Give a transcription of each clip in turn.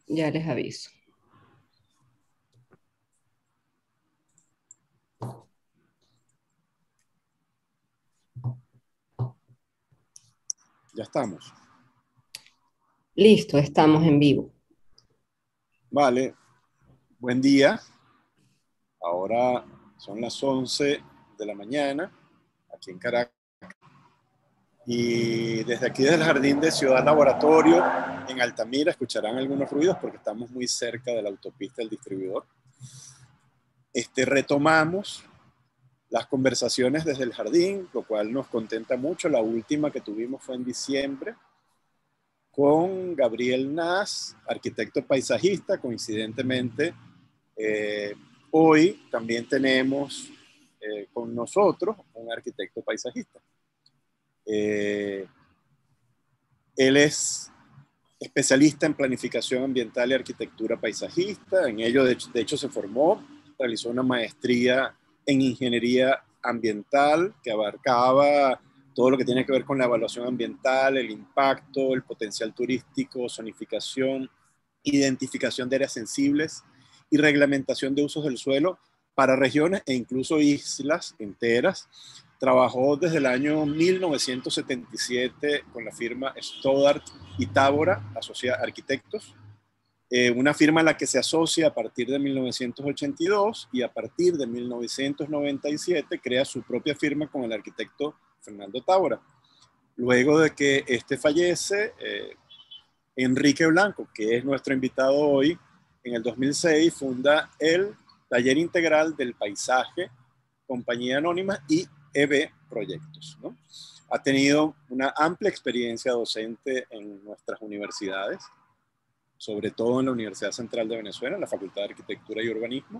Ya les aviso. Ya estamos. Listo, estamos en vivo. Vale, buen día. Ahora son las 11 de la mañana aquí en Caracas. Y desde aquí del Jardín de Ciudad Laboratorio en Altamira escucharán algunos ruidos porque estamos muy cerca de la autopista del distribuidor. Retomamos las conversaciones desde el jardín, lo cual nos contenta mucho. La última que tuvimos fue en diciembre con Gabriel Nas, arquitecto paisajista. Coincidentemente, eh, hoy también tenemos con nosotros un arquitecto paisajista. Eh, Él es especialista en planificación ambiental y arquitectura paisajista. En ello, de hecho, se formó, realizó una maestría en ingeniería ambiental que abarcaba todo lo que tiene que ver con la evaluación ambiental, el impacto, el potencial turístico, zonificación, identificación de áreas sensibles y reglamentación de usos del suelo para regiones e incluso islas enteras. Trabajó desde el año 1977 con la firma Stoddart y Tábora, Arquitectos, una firma a la que se asocia a partir de 1982 y a partir de 1997 crea su propia firma con el arquitecto Fernando Tábora. Luego de que este fallece, Enrique Blanco, que es nuestro invitado hoy, en el 2006 funda el Taller Integral del Paisaje, Compañía Anónima y EB Proyectos, ¿no? Ha tenido una amplia experiencia docente en nuestras universidades, sobre todo en la Universidad Central de Venezuela, en la Facultad de Arquitectura y Urbanismo,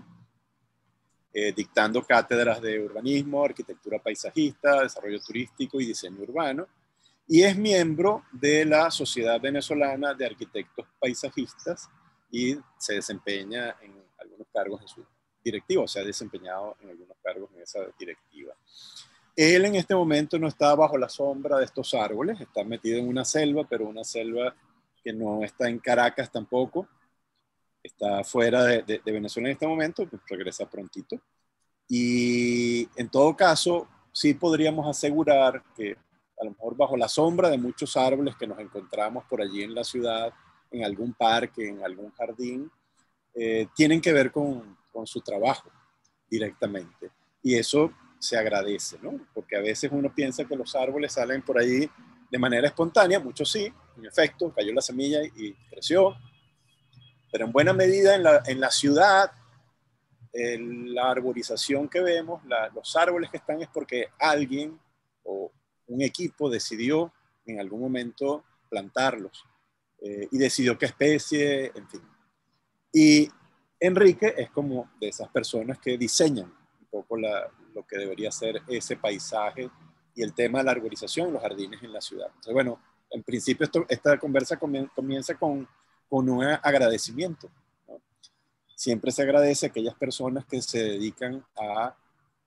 dictando cátedras de urbanismo, arquitectura paisajista, desarrollo turístico y diseño urbano, y es miembro de la Sociedad Venezolana de Arquitectos Paisajistas y se desempeña en algunos cargos en su directiva, o sea, ha desempeñado en algunos cargos en esa directiva. Él en este momento no está bajo la sombra de estos árboles, está metido en una selva, pero una selva que no está en Caracas tampoco, está fuera de Venezuela en este momento, pues regresa prontito. Y en todo caso, sí podríamos asegurar que a lo mejor bajo la sombra de muchos árboles que nos encontramos por allí en la ciudad, en algún parque, en algún jardín, tienen que ver con su trabajo directamente. Y eso se agradece, ¿no? Porque a veces uno piensa que los árboles salen por ahí de manera espontánea, muchos sí, en efecto, cayó la semilla y creció, pero en buena medida en la ciudad, la arborización que vemos, los árboles que están es porque alguien o un equipo decidió en algún momento plantarlos y decidió qué especie, en fin. Y Enrique es como de esas personas que diseñan un poco lo que debería ser ese paisaje y el tema de la arborización, los jardines en la ciudad. Entonces, bueno, en principio esta conversa comienza con un agradecimiento, ¿no? Siempre se agradece a aquellas personas que se dedican a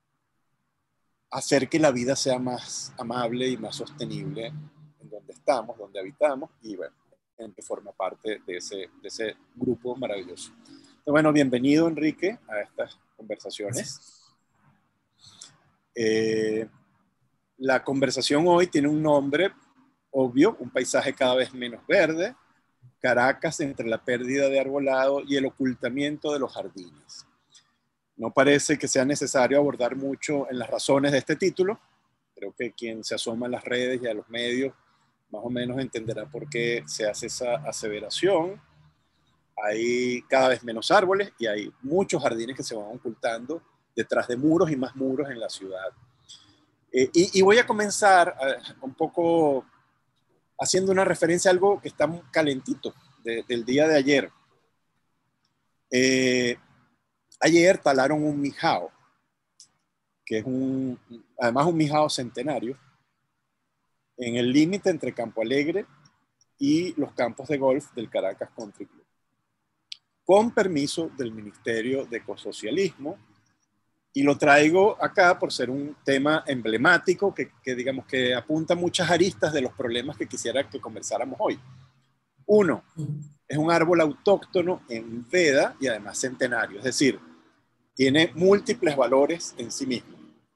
hacer que la vida sea más amable y más sostenible en donde estamos, donde habitamos, y bueno, en que forma parte de ese grupo maravilloso. Entonces, bueno, bienvenido Enrique a estas conversaciones. Gracias. Eh, la conversación hoy tiene un nombre obvio, un paisaje cada vez menos verde, Caracas entre la pérdida de arbolado y el ocultamiento de los jardines. No parece que sea necesario abordar mucho en las razones de este título. Creo que quien se asoma a las redes y a los medios más o menos entenderá por qué se hace esa aseveración. Hay cada vez menos árboles y hay muchos jardines que se van ocultando detrás de muros y más muros en la ciudad. Y voy a comenzar un poco haciendo una referencia a algo que está calentito del día de ayer. Ayer talaron un mijao, que es además un mijao centenario, en el límite entre Campo Alegre y los campos de golf del Caracas Country Club, con permiso del Ministerio de Ecosocialismo, y lo traigo acá por ser un tema emblemático que digamos que apunta muchas aristas de los problemas que quisiera que conversáramos hoy. Uno, es un árbol autóctono en veda y además centenario, es decir, tiene múltiples valores en sí mismo.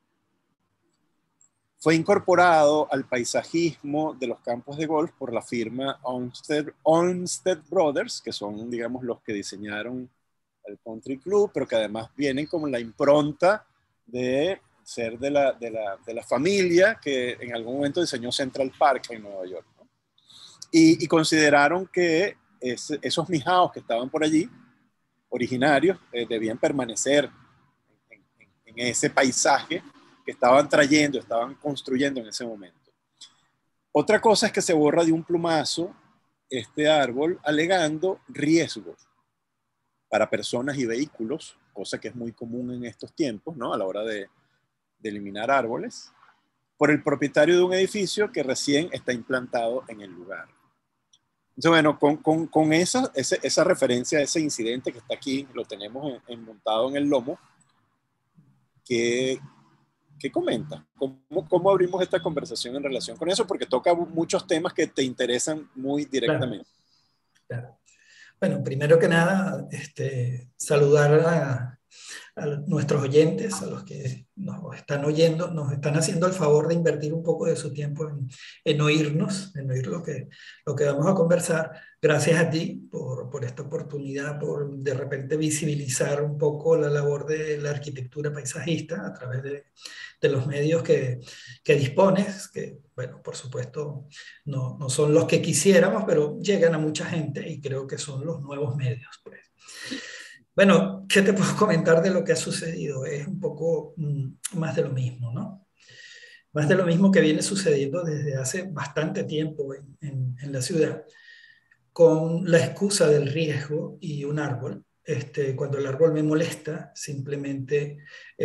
Fue incorporado al paisajismo de los campos de golf por la firma Olmsted Brothers, que son, digamos, los que diseñaron el Country Club, pero que además vienen como la impronta de ser de la familia que en algún momento diseñó Central Park en Nueva York, ¿no? Y consideraron que esos mijaos que estaban por allí, originarios, debían permanecer en ese paisaje que estaban trayendo, estaban construyendo en ese momento. Otra cosa es que se borra de un plumazo este árbol alegando riesgos para personas y vehículos, cosa que es muy común en estos tiempos, ¿no? A la hora de eliminar árboles, por el propietario de un edificio que recién está implantado en el lugar. Entonces, bueno, con esa referencia a ese incidente que está aquí, lo tenemos montado en el lomo, ¿qué comenta? ¿Cómo abrimos esta conversación en relación con eso? Porque toca muchos temas que te interesan muy directamente. Claro, claro. Bueno, primero que nada, saludar a nuestros oyentes, a los que nos están oyendo, nos están haciendo el favor de invertir un poco de su tiempo en oírnos, en oír lo que vamos a conversar. Gracias a ti por esta oportunidad, por de repente visibilizar un poco la labor de la arquitectura paisajista a través de los medios que dispones, que, bueno, por supuesto, no son los que quisiéramos, pero llegan a mucha gente y creo que son los nuevos medios, pues. Bueno, ¿qué te puedo comentar de lo que ha sucedido? Es un poco más de lo mismo, ¿no? Más de lo mismo que viene sucediendo desde hace bastante tiempo en la ciudad, con la excusa del riesgo y un árbol. Cuando el árbol me molesta, simplemente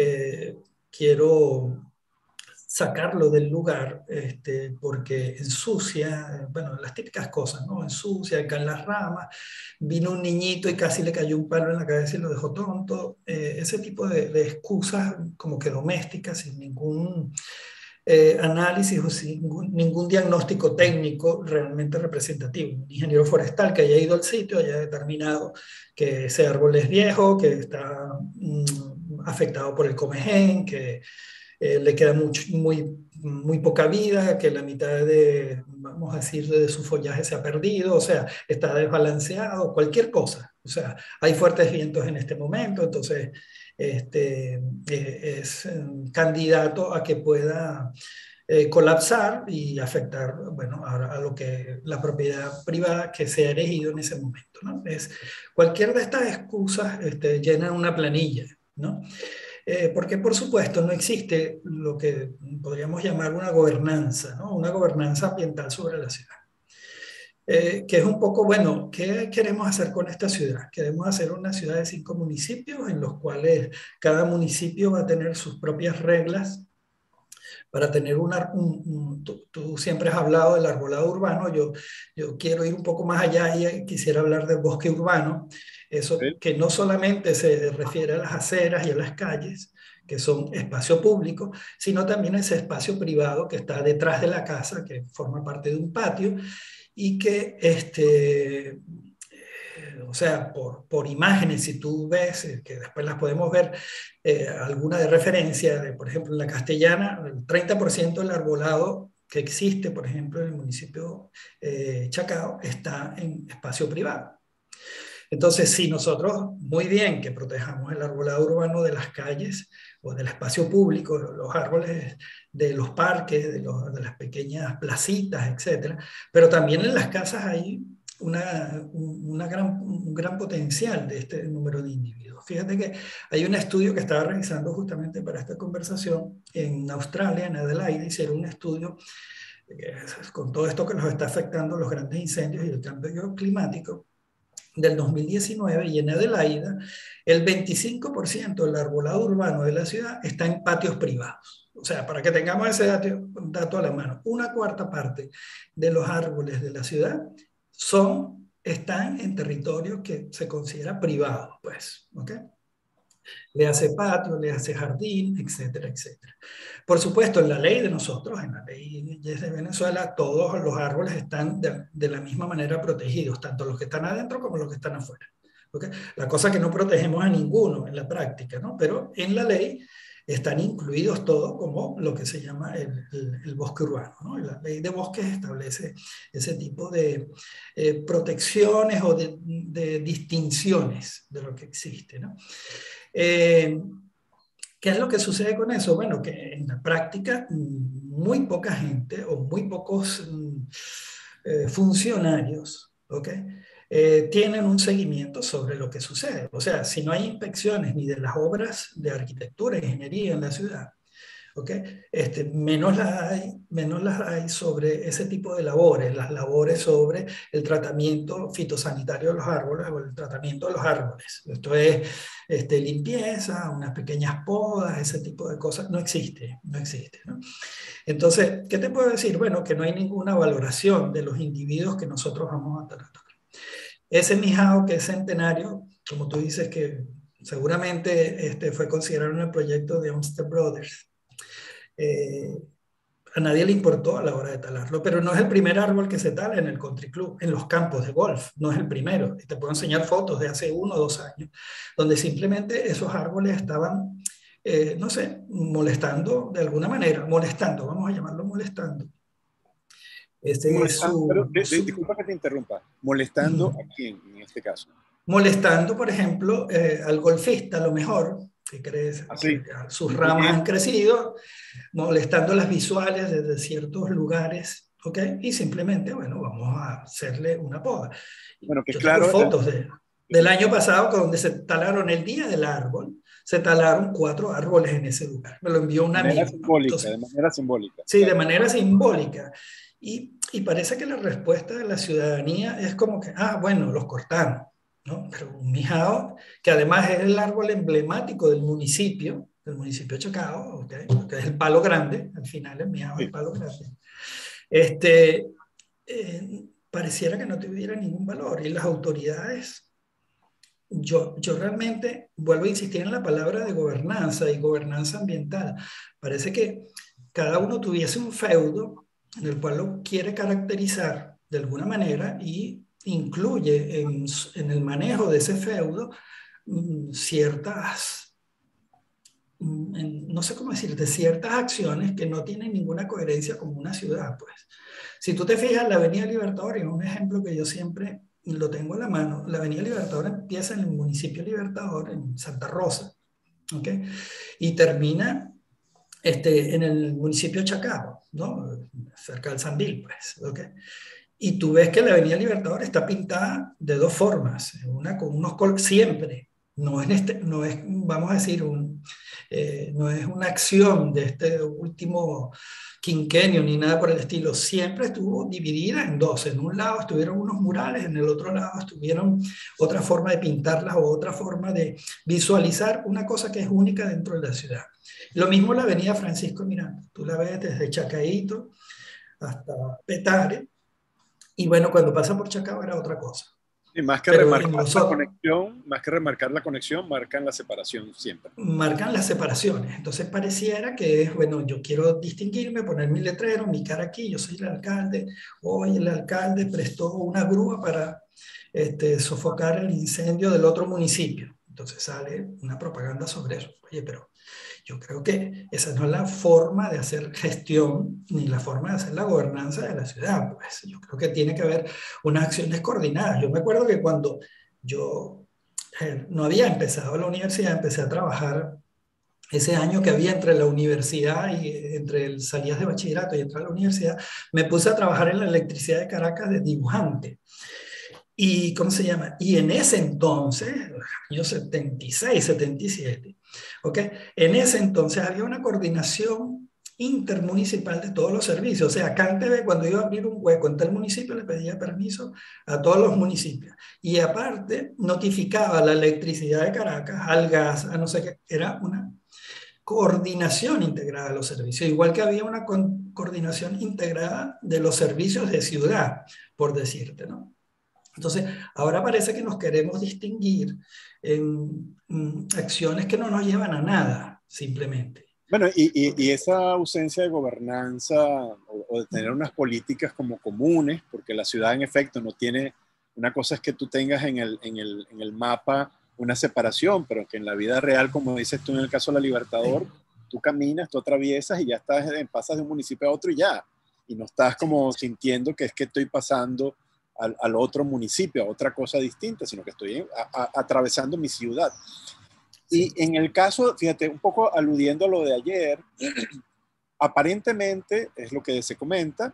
quiero sacarlo del lugar porque ensucia, bueno, las típicas cosas, ¿no? Ensucia, caen las ramas, vino un niñito y casi le cayó un palo en la cabeza y lo dejó tonto, ese tipo de excusas como que domésticas, sin ningún análisis o sin ningún diagnóstico técnico realmente representativo. Un ingeniero forestal que haya ido al sitio, haya determinado que ese árbol es viejo, que está afectado por el comején, que le queda muy poca vida, que la mitad vamos a decir, de su follaje se ha perdido, o sea, está desbalanceado, cualquier cosa. O sea, hay fuertes vientos en este momento, entonces es candidato a que pueda colapsar y afectar, bueno, a lo que la propiedad privada que se ha erigido en ese momento, ¿no? Cualquier de estas excusas llenan una planilla, ¿no? Porque, por supuesto, no existe lo que podríamos llamar una gobernanza, ¿no? Una gobernanza ambiental sobre la ciudad. Que es un poco, bueno, ¿qué queremos hacer con esta ciudad? Queremos hacer una ciudad de 5 municipios en los cuales cada municipio va a tener sus propias reglas para tener tú siempre has hablado del arbolado urbano, yo quiero ir un poco más allá y quisiera hablar del bosque urbano, eso ¿Sí? que no solamente se refiere a las aceras y a las calles, que son espacio público, sino también ese espacio privado que está detrás de la casa, que forma parte de un patio y que o sea, por imágenes, si tú ves, que después las podemos ver, alguna de referencia, por ejemplo, en la Castellana, el 30% del arbolado que existe, por ejemplo, en el municipio Chacao, está en espacio privado. Entonces, si nosotros, muy bien que protejamos el arbolado urbano de las calles o del espacio público, los árboles de los parques, de las pequeñas placitas, etcétera, pero también en las casas hay un gran potencial de este número de individuos. Fíjate que hay un estudio que estaba realizando justamente para esta conversación en Australia, en Adelaide, hicieron un estudio con todo esto que nos está afectando los grandes incendios y el cambio climático del 2019 y en Adelaida, el 25% del arbolado urbano de la ciudad está en patios privados. O sea, para que tengamos ese dato a la mano, una cuarta parte de los árboles de la ciudad están en territorio que se considera privado, pues, ¿ok? le hace patio, le hace jardín, etcétera, etcétera. Por supuesto, en la ley de nosotros, en la ley de Venezuela, todos los árboles están de la misma manera protegidos, tanto los que están adentro como los que están afuera. ¿Okay? La cosa que no protegemos a ninguno en la práctica, ¿no? Pero en la ley están incluidos todos como lo que se llama el bosque urbano, ¿no? La ley de bosques establece ese tipo de protecciones o de distinciones de lo que existe, ¿no? ¿Qué es lo que sucede con eso? Bueno, que en la práctica muy poca gente o muy pocos funcionarios, ¿ok? Tienen un seguimiento sobre lo que sucede. O sea, si no hay inspecciones ni de las obras de arquitectura e ingeniería en la ciudad, ¿okay? Menos las hay sobre ese tipo de labores, las labores sobre el tratamiento fitosanitario de los árboles o el tratamiento de los árboles. Esto es limpieza, unas pequeñas podas, ese tipo de cosas, no existe, no existe, ¿no? Entonces, ¿qué te puedo decir? Bueno, que no hay ninguna valoración de los individuos que nosotros vamos a tratar. Ese Mijao que es centenario, como tú dices que seguramente fue considerado en el proyecto de Olmsted Brothers, a nadie le importó a la hora de talarlo, pero no es el primer árbol que se tala en el country club, en los campos de golf, no es el primero. Y te puedo enseñar fotos de hace 1 o 2 años, donde simplemente esos árboles estaban, no sé, molestando de alguna manera, molestando, vamos a llamarlo molestando. Este es Molestando, pero su disculpa que te interrumpa, molestando a quién en este caso. molestando, por ejemplo, al golfista, a lo mejor, que crees Así, que sus ramas han crecido, molestando las visuales desde ciertos lugares, ¿ok? Y simplemente, bueno, vamos a hacerle una poda. bueno, que Yo tengo claro, fotos del año pasado donde se talaron el día del árbol, se talaron 4 árboles en ese lugar. Me lo envió un amigo, ¿no? Entonces, de manera simbólica. sí, de manera simbólica. Y parece que la respuesta de la ciudadanía es como que, ah, bueno, los cortamos, ¿no? Pero un mijao, que además es el árbol emblemático del municipio de Chacao, ¿okay? Que es el palo grande, al final el mijao es el Sí. palo grande, pareciera que no tuviera ningún valor. Y las autoridades, yo realmente vuelvo a insistir en la palabra de gobernanza y gobernanza ambiental. Parece que cada uno tuviese un feudo en el cual lo quiere caracterizar de alguna manera y incluye en el manejo de ese feudo ciertas, no sé cómo decir, de ciertas acciones que no tienen ninguna coherencia como una ciudad, pues. Si tú te fijas, la Avenida Libertador, es un ejemplo que yo siempre lo tengo en la mano, la Avenida Libertador empieza en el municipio Libertador, en Santa Rosa, ¿ok? Y termina en el municipio Chacao, ¿no? Cerca del Sambil, pues, ¿ok? Y tú ves que la Avenida Libertador está pintada de 2 formas, una con unos colores, siempre, no es, vamos a decir, no es una acción de este último quinquenio ni nada por el estilo, siempre estuvo dividida en 2. En un lado estuvieron unos murales, en el otro lado estuvieron otra forma de pintarlas o otra forma de visualizar una cosa que es única dentro de la ciudad. Lo mismo la avenida Francisco Miranda, tú la ves desde Chacaíto hasta Petare, y bueno, cuando pasa por Chacao era otra cosa. Y más que Pero remarcar la conexión, marcan la separación siempre. Marcan las separaciones. Entonces pareciera que es, bueno, yo quiero distinguirme, poner mi letrero, mi cara aquí, yo soy el alcalde, hoy el alcalde prestó una grúa para sofocar el incendio del otro municipio. Entonces sale una propaganda sobre eso. Oye, pero yo creo que esa no es la forma de hacer gestión ni la forma de hacer la gobernanza de la ciudad. Pues yo creo que tiene que haber unas acciones coordinadas. Yo me acuerdo que cuando yo no había empezado la universidad, empecé a trabajar ese año que había entre la universidad y salías de bachillerato y entrar a la universidad, me puse a trabajar en la electricidad de Caracas de dibujante. ¿Y cómo se llama? Y en ese entonces, años 76, 77, ¿ok? En ese entonces había una coordinación intermunicipal de todos los servicios. O sea, CanTV cuando iba a abrir un hueco en tal municipio le pedía permiso a todos los municipios. Y aparte notificaba a la electricidad de Caracas, al gas, a no sé qué. Era una coordinación integrada de los servicios. Igual que había una coordinación integrada de los servicios de ciudad, por decirte, ¿no? Entonces, ahora parece que nos queremos distinguir en acciones que no nos llevan a nada, simplemente. Bueno, y Porque, esa ausencia de gobernanza o de tener unas políticas como comunes, porque la ciudad en efecto no tiene, una cosa es que tú tengas en el mapa una separación, pero que en la vida real, como dices tú en el caso de la Libertador, sí, tú caminas, tú atraviesas y ya estás, pasas de un municipio a otro y ya, y no estás sí, como sintiendo que es que estoy pasando al otro municipio, a otra cosa distinta, sino que estoy atravesando mi ciudad. Y sí. en el caso, fíjate, un poco aludiendo a lo de ayer, aparentemente, es lo que se comenta,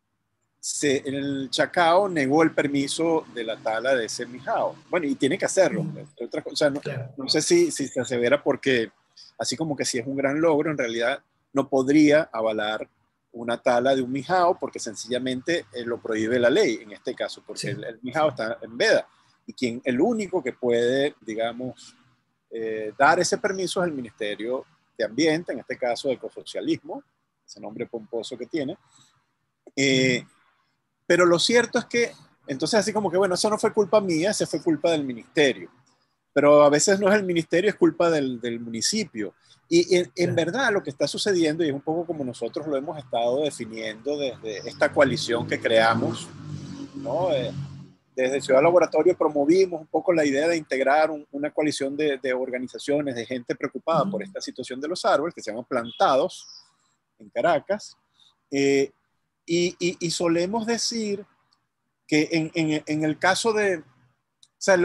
el Chacao negó el permiso de la tala de ese mijao. Bueno, y tiene que hacerlo. O sea, Claro. no sé si se asevera porque, así como que si es un gran logro, en realidad no podría avalar una tala de un mijao porque sencillamente lo prohíbe la ley, en este caso, porque Sí, el mijao sí. está en veda. Y el único que puede, digamos, dar ese permiso es el Ministerio de Ambiente, en este caso de Ecosocialismo, ese nombre pomposo que tiene. Eh, pero lo cierto es que, entonces así como que, bueno, eso no fue culpa mía, ese fue culpa del ministerio. Pero a veces no es el ministerio, es culpa del municipio. Y en Claro. verdad lo que está sucediendo, y es un poco como nosotros lo hemos estado definiendo desde esta coalición que creamos, ¿no? Desde Ciudad Laboratorio promovimos un poco la idea de integrar una coalición de organizaciones, de gente preocupada por esta situación de los árboles, que se llaman Plantados en Caracas. Eh, y solemos decir que en el caso de, o sea,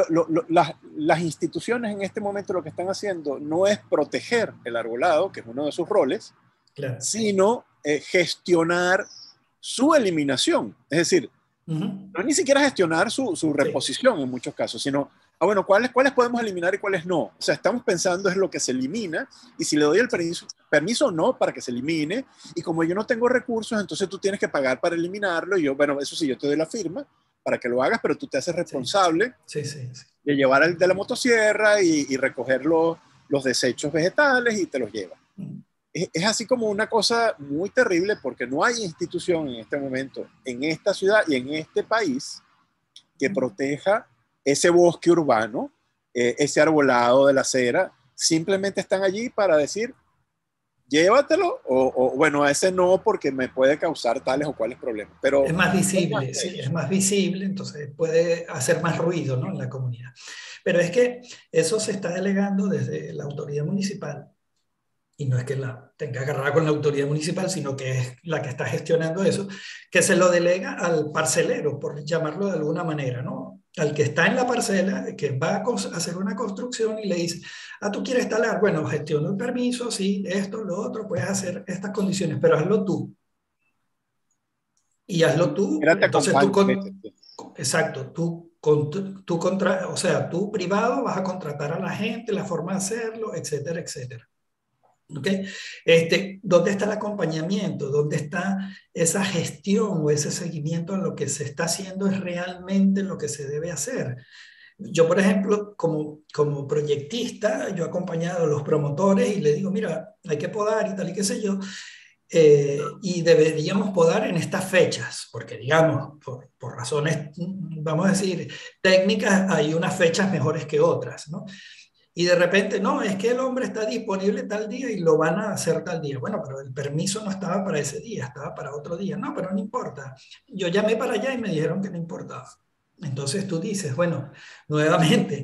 las instituciones en este momento lo que están haciendo no es proteger el arbolado, que es uno de sus roles, Claro. sino gestionar su eliminación. Es decir, Ujú. no ni siquiera gestionar su Sí, reposición en muchos casos, sino, bueno, ¿cuáles podemos eliminar y cuáles no? O sea, estamos pensando en lo que se elimina y si le doy el permiso o no para que se elimine, y como yo no tengo recursos, entonces tú tienes que pagar para eliminarlo, y yo, bueno, eso sí, yo te doy la firma para que lo hagas, pero tú te haces sí, responsable sí, sí, sí. de llevar el de la motosierra y recoger los desechos vegetales y te los llevas. Mm. Es así como una cosa muy terrible porque no hay institución en este momento, en esta ciudad y en este país, que proteja ese bosque urbano, ese arbolado de la acera. Simplemente están allí para decir, llévatelo, o bueno, a ese no porque me puede causar tales o cuales problemas. Pero Es más no hay más visible, que sí, es eso. más visible, entonces puede hacer más ruido, ¿no? En la comunidad. Pero es que eso se está delegando desde la autoridad municipal, y no es que la tenga agarrada con la autoridad municipal, sino que es la que está gestionando eso, que se lo delega al parcelero, por llamarlo de alguna manera, ¿no? Al que está en la parcela, que va a hacer una construcción y le dice, ah, tú quieres talar, bueno, gestiona el permiso, sí, esto, lo otro, puedes hacer estas condiciones, pero hazlo tú. Y hazlo tú, Mira, te entonces acompaño. Vete. exacto, o sea, tú privado vas a contratar a la gente, la forma de hacerlo, etcétera, etcétera. ¿Ok? ¿Dónde está el acompañamiento? ¿Dónde está esa gestión o ese seguimiento a lo que se está haciendo es realmente lo que se debe hacer? Yo, por ejemplo, como proyectista, yo he acompañado a los promotores y le digo, mira, hay que podar y tal y qué sé yo, y deberíamos podar en estas fechas, porque digamos, por razones, vamos a decir, técnicas, hay unas fechas mejores que otras, ¿no? Y de repente, no, es que el hombre está disponible tal día y lo van a hacer tal día. Bueno, pero el permiso no estaba para ese día, estaba para otro día. No, pero no importa. Yo llamé para allá y me dijeron que no importaba. Entonces tú dices, bueno, nuevamente,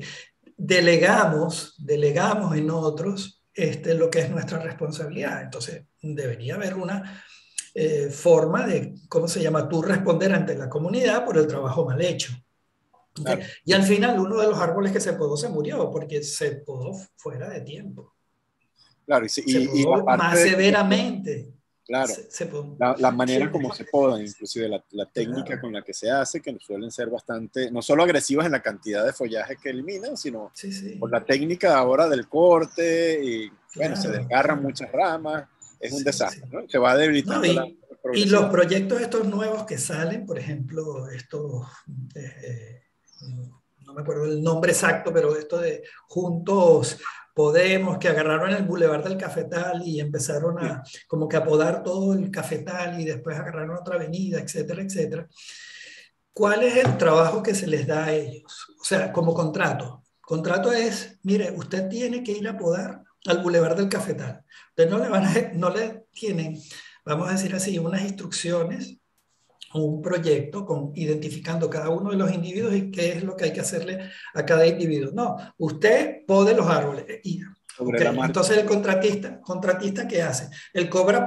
delegamos en otros lo que es nuestra responsabilidad. Entonces debería haber una forma de, ¿cómo se llama? Tú responder ante la comunidad por el trabajo mal hecho. ¿Okay? Claro. Y al final uno de los árboles que se podó se murió porque se podó fuera de tiempo. Claro, Se y podó aparte más de que se puede, severamente. claro, Se podó. la manera Sí, como se podan, inclusive la técnica claro. con la que se hace, que suelen ser bastante, no solo agresivas en la cantidad de follaje que eliminan, sino Sí, por sí. la técnica ahora del corte, y bueno, se Claro, desgarran claro. muchas ramas, es un Sí, sí. desastre, ¿no? Se va No, debilitando y los progresivamente. proyectos estos nuevos que salen, por ejemplo, estos, no me acuerdo el nombre exacto, pero esto de Juntos Podemos, que agarraron el Boulevard del Cafetal y empezaron Sí, a como que a podar todo el Cafetal y después agarraron otra avenida, etcétera, etcétera. ¿cuál es el trabajo que se les da a ellos? O sea, como contrato. Contrato es, mire, usted tiene que ir a podar al Boulevard del Cafetal. Usted no le tienen, vamos a decir así, unas instrucciones o un proyecto identificando cada uno de los individuos y qué es lo que hay que hacerle a cada individuo. No, usted pode los árboles. Sobre Ok, la marcha. entonces el contratista, ¿qué hace? Él cobra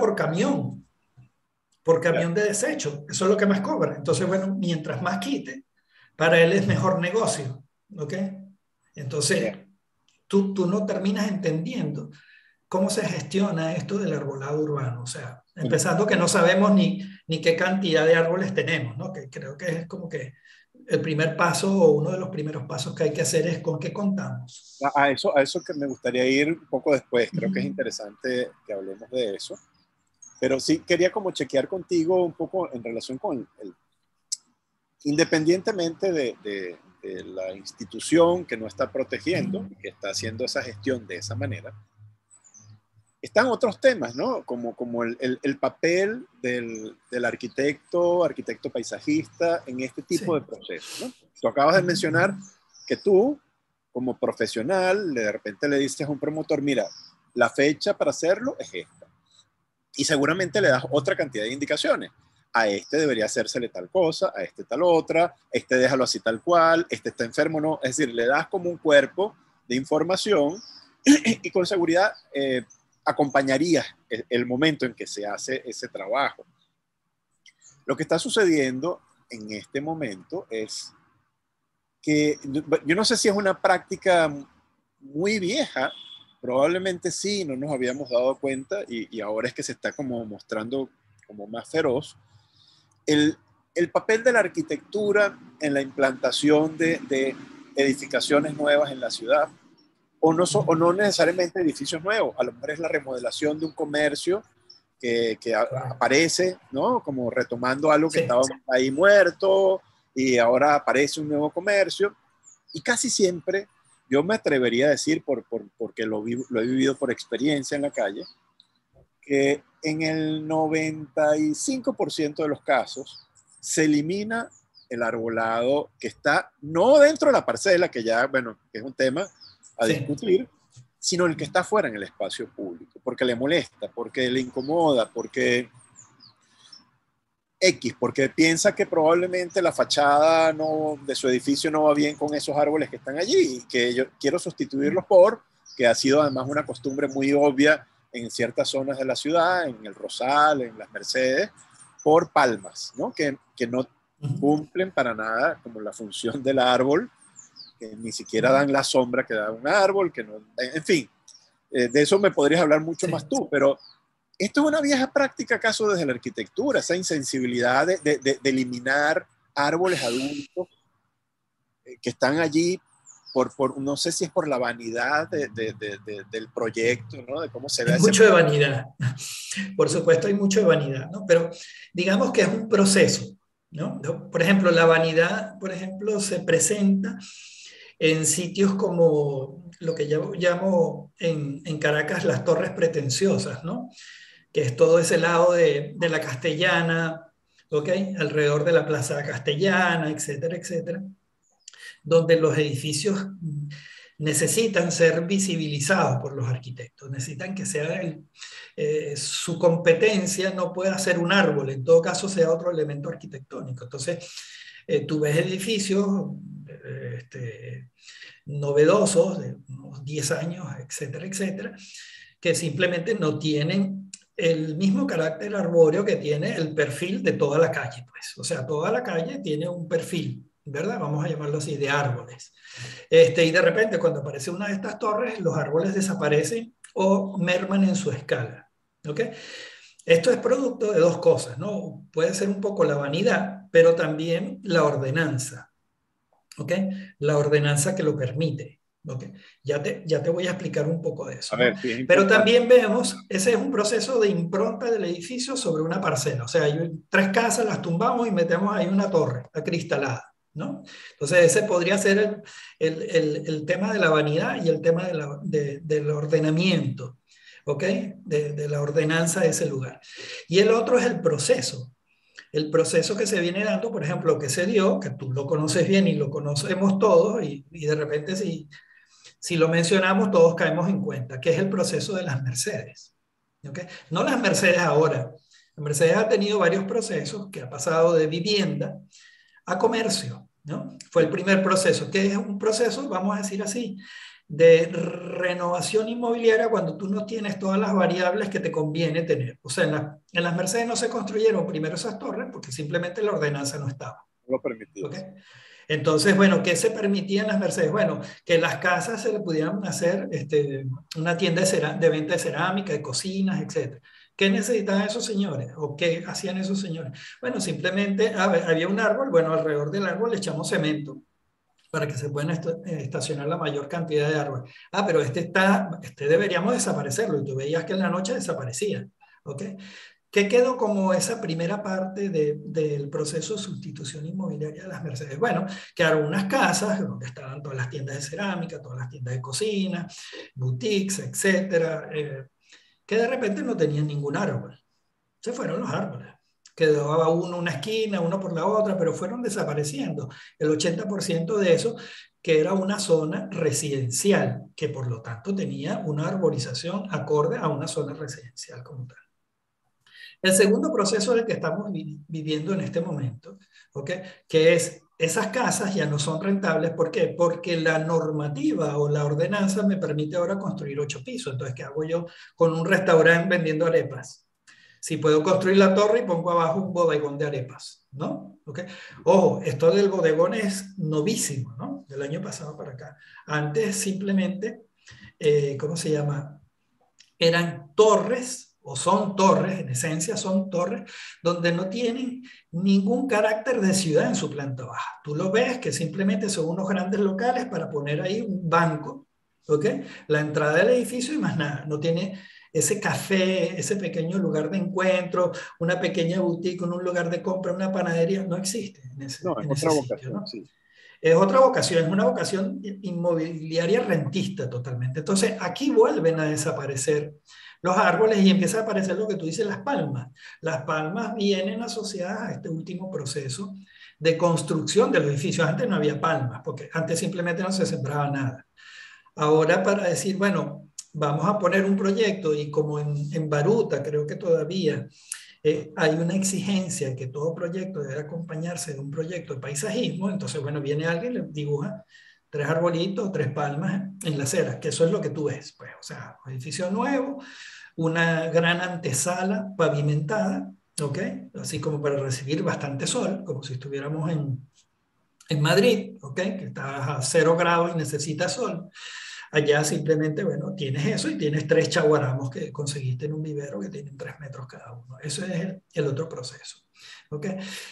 por Claro, camión de desecho. Eso es lo que más cobra. Entonces, bueno, mientras más quite, para él es mejor negocio. ¿Ok? Entonces, claro. tú no terminas entendiendo cómo se gestiona esto del arbolado urbano. O sea, Bueno, empezando que no sabemos ni qué cantidad de árboles tenemos, ¿no? Que creo que es como que el primer paso o uno de los primeros pasos que hay que hacer es con qué contamos. a eso que me gustaría ir un poco después. Creo que es Ujú. interesante que hablemos de eso. Pero sí quería como chequear contigo un poco en relación con independientemente de la institución que no está protegiendo y que está haciendo esa gestión de esa manera, están otros temas, ¿no? Como el papel del arquitecto paisajista en este tipo de Sí. procesos, ¿no? Tú acabas de mencionar que tú, como profesional, de repente le dices a un promotor, mira, la fecha para hacerlo es esta. Y seguramente le das otra cantidad de indicaciones. A este debería hacérsele tal cosa, a este tal otra, este déjalo así tal cual, este está enfermo, no. Es decir, le das como un cuerpo de información y con seguridad acompañarías el momento en que se hace ese trabajo. Lo que está sucediendo en este momento es que yo no sé si es una práctica muy vieja, probablemente sí, no nos habíamos dado cuenta y ahora es que se está como mostrando como más feroz. El, el papel de la arquitectura en la implantación de edificaciones nuevas en la ciudad, o no necesariamente edificios nuevos, a lo mejor es la remodelación de un comercio que Correcto. aparece, ¿no? Como retomando algo que estaba Sí. ahí muerto y ahora aparece un nuevo comercio. Y casi siempre, yo me atrevería a decir, porque lo he vivido por experiencia en la calle, que en el 95% de los casos se elimina el arbolado que está no dentro de la parcela, que ya, bueno, que es un tema a Sí. discutir, sino el que está fuera en el espacio público, porque le molesta, porque le incomoda, porque X, porque piensa que probablemente la fachada no, de su edificio no va bien con esos árboles que están allí y que yo quiero sustituirlos por, que ha sido además una costumbre muy obvia en ciertas zonas de la ciudad, en el Rosal, en las Mercedes, por palmas, ¿no? Que no cumplen para nada como la función del árbol, que ni siquiera dan la sombra que da un árbol, que no, en fin, de eso me podrías hablar mucho más Sí. tú, pero esto es una vieja práctica acaso desde la arquitectura, esa insensibilidad de eliminar árboles adultos que están allí no sé si es por la vanidad del proyecto, ¿no? De cómo se ve Hay ese mucho de proyecto. vanidad. Por supuesto, hay mucho de vanidad, ¿no? Pero digamos que es un proceso, ¿no? Por ejemplo, la vanidad, por ejemplo, se presenta en sitios como lo que yo llamo en Caracas las torres pretenciosas, ¿no? Que es todo ese lado de la Castellana, ¿ok? Alrededor de la Plaza Castellana, etcétera, etcétera, donde los edificios necesitan ser visibilizados por los arquitectos, necesitan que sea su competencia no pueda ser un árbol, en todo caso sea otro elemento arquitectónico. Entonces, tú ves edificios novedosos de unos 10 años, etcétera, etcétera, que simplemente no tienen el mismo carácter arbóreo que tiene el perfil de toda la calle, pues. O sea, toda la calle tiene un perfil, ¿verdad? Vamos a llamarlo así, de árboles. Y de repente, cuando aparece una de estas torres, los árboles desaparecen o merman en su escala. ¿Ok? Esto es producto de dos cosas, ¿no? Puede ser un poco la vanidad, pero también la ordenanza. ¿Ok? La ordenanza que lo permite. ¿Ok? Ya te voy a explicar un poco de A eso, ¿no? ver, sí es Pero importante. también vemos, ese es un proceso de impronta del edificio sobre una parcela. O sea, hay tres casas, las tumbamos y metemos ahí una torre acristalada, ¿no? Entonces, ese podría ser el tema de la vanidad y el tema del ordenamiento, ¿ok? De la ordenanza de ese lugar. Y el otro es el proceso. el proceso que se viene dando, por ejemplo, que se dio, que tú lo conoces bien y lo conocemos todos, y de repente si lo mencionamos todos caemos en cuenta, que es el proceso de las Mercedes. ¿Okay? No las Mercedes ahora. La Mercedes ha tenido varios procesos que ha pasado de vivienda a comercio, ¿no? Fue el primer proceso, que es un proceso, vamos a decir así, de renovación inmobiliaria cuando tú no tienes todas las variables que te conviene tener. O sea, en las Mercedes no se construyeron primero esas torres porque simplemente la ordenanza no estaba. No lo permitía. ¿Okay? Entonces, bueno, ¿qué se permitía en las Mercedes? Bueno, que las casas se le pudieran hacer una tienda de venta de cerámica, de cocinas, etc. ¿Qué necesitaban esos señores? ¿O qué hacían esos señores? Bueno, simplemente había un árbol, bueno, alrededor del árbol le echamos cemento para que se puedan estacionar la mayor cantidad de árboles. Ah, pero este deberíamos desaparecerlo, y tú veías que en la noche desaparecía. ¿Ok? ¿Qué quedó como esa primera parte del proceso de sustitución inmobiliaria de las Mercedes? Bueno, quedaron unas casas donde estaban todas las tiendas de cerámica, todas las tiendas de cocina, boutiques, etcétera, que de repente no tenían ningún árbol. Se fueron los árboles. Quedaba uno una esquina, uno por la otra, pero fueron desapareciendo. El 80% de eso, que era una zona residencial, que por lo tanto tenía una arborización acorde a una zona residencial como tal. El segundo proceso es el que estamos viviendo en este momento, ¿ok? Que es esas casas ya no son rentables. ¿Por qué? Porque la normativa o la ordenanza me permite ahora construir 8 pisos. Entonces, ¿qué hago yo con un restaurante vendiendo arepas? Si puedo construir la torre y pongo abajo un bodegón de arepas, ¿no? ¿Okay? Ojo, esto del bodegón es novísimo, ¿no? Del año pasado para acá. Antes simplemente, ¿cómo se llama? Eran torres, o son torres, en esencia son torres, donde no tienen ningún carácter de ciudad en su planta baja. Tú lo ves que simplemente son unos grandes locales para poner ahí un banco, ¿ok? La entrada del edificio y más nada. No tiene ese café, ese pequeño lugar de encuentro, una pequeña boutique, un lugar de compra, una panadería, no existe No, es en ese otra sitio, vocación, ¿no? sí. Es otra vocación, es una vocación inmobiliaria rentista totalmente. Entonces, aquí vuelven a desaparecer los árboles y empieza a aparecer lo que tú dices, las palmas. Las palmas vienen asociadas a este último proceso de construcción de los edificios. Antes no había palmas, porque antes simplemente no se sembraba nada. Ahora para decir, bueno, vamos a poner un proyecto y como en Baruta creo que todavía hay una exigencia que todo proyecto debe acompañarse de un proyecto de paisajismo. Entonces, bueno, viene alguien y le dibuja 3 arbolitos, 3 palmas en la acera, que eso es lo que tú ves. Pues, o sea, un edificio nuevo, una gran antesala pavimentada, ¿ok? Así como para recibir bastante sol, como si estuviéramos en Madrid, ¿ok? Que está a 0 grados y necesita sol. Allá simplemente, bueno, tienes eso y tienes 3 chaguaramos que conseguiste en un vivero que tienen 3 metros cada uno. Eso es el otro proceso. ¿Okay?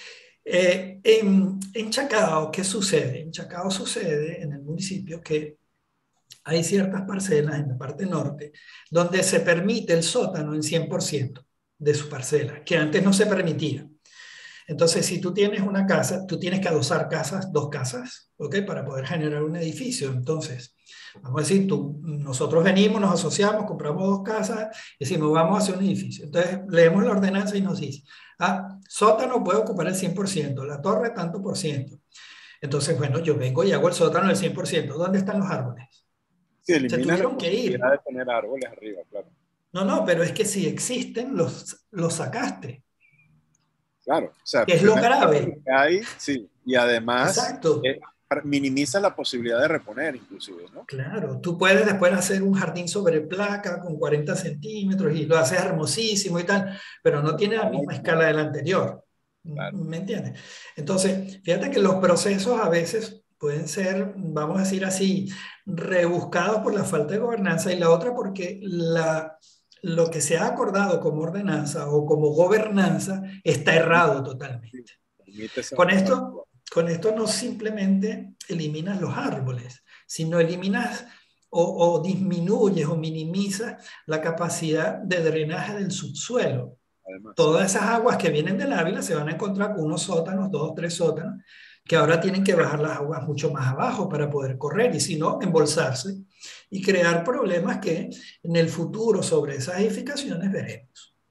En Chacao, ¿qué sucede? En Chacao sucede en el municipio que hay ciertas parcelas en la parte norte donde se permite el sótano en 100% de su parcela, que antes no se permitía. Entonces, si tú tienes una casa, tú tienes que adosar casas, 2 casas, ¿ok? Para poder generar un edificio. Entonces, vamos a decir, nosotros venimos, nos asociamos, compramos 2 casas y decimos, vamos a hacer un edificio. Entonces, leemos la ordenanza y nos dice, sótano puede ocupar el 100%, la torre tanto por ciento. Entonces, bueno, yo vengo y hago el sótano del 100%. ¿Dónde están los árboles? Sí, Se eliminas la tuvieron que ir. posibilidad de tener árboles arriba, claro. No, pero es que si existen, los sacaste. Claro, o sea, ¿Qué es lo primero lo grave? que hay, sí, y además Exacto. minimizas la posibilidad de reponer, inclusive, ¿no? Claro, tú puedes después hacer un jardín sobre placa con 40 centímetros y lo haces hermosísimo y tal, pero no tiene la misma escala del anterior. Claro. ¿Me entiendes? Entonces, fíjate que los procesos a veces pueden ser, vamos a decir así, rebuscados por la falta de gobernanza y la otra porque lo que se ha acordado como ordenanza o como gobernanza está errado totalmente. Permite esa Con esto, con esto no simplemente eliminas los árboles, sino eliminas o disminuyes o minimizas la capacidad de drenaje del subsuelo. además, sí. Todas esas aguas que vienen del Ávila se van a encontrar con unos sótanos, 2 o 3 sótanos, que ahora tienen que bajar las aguas mucho más abajo para poder correr y si no, embolsarse y crear problemas que en el futuro sobre esas edificaciones veremos.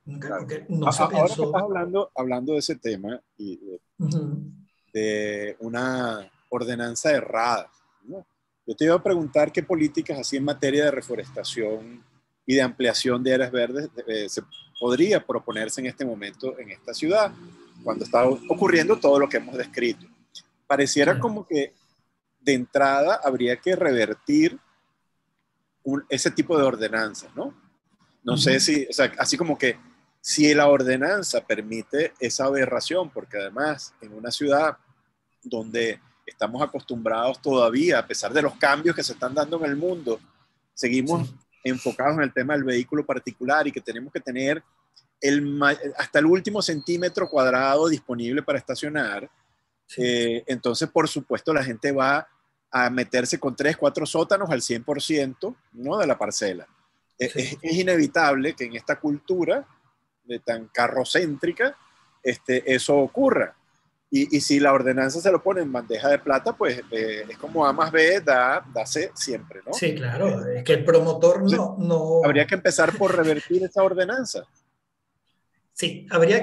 ¿ok? Claro. Porque no se Ahora que estás pensó. hablando de ese tema y Ujú. de una ordenanza errada, ¿no? Yo te iba a preguntar qué políticas así en materia de reforestación y de ampliación de áreas verdes se podría proponerse en este momento en esta ciudad, cuando está ocurriendo todo lo que hemos descrito. Pareciera Claro. como que de entrada habría que revertir ese tipo de ordenanzas, ¿no? No sé Ujú. si, o sea, así como que si la ordenanza permite esa aberración, porque además en una ciudad donde estamos acostumbrados todavía, a pesar de los cambios que se están dando en el mundo, seguimos Sí, enfocados en el tema del vehículo particular y que tenemos que tener hasta el último centímetro cuadrado disponible para estacionar. sí, Entonces, por supuesto, la gente va a meterse con 3, 4 sótanos al 100%, ¿no?, de la parcela. sí. Es inevitable que en esta cultura de tan carrocéntrica eso ocurra. Y si la ordenanza se lo pone en bandeja de plata, pues es como A más B da C siempre, ¿no? Sí, claro. Es que el promotor Entonces, no, habría no. que empezar por revertir esa ordenanza. Sí, habría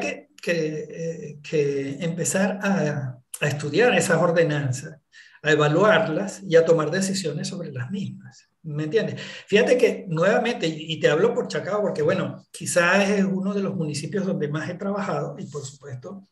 que empezar a estudiar esas ordenanzas, a evaluarlas y a tomar decisiones sobre las mismas. ¿Me entiendes? Fíjate que nuevamente, y te hablo por Chacao, porque bueno, quizás es uno de los municipios donde más he trabajado y por supuesto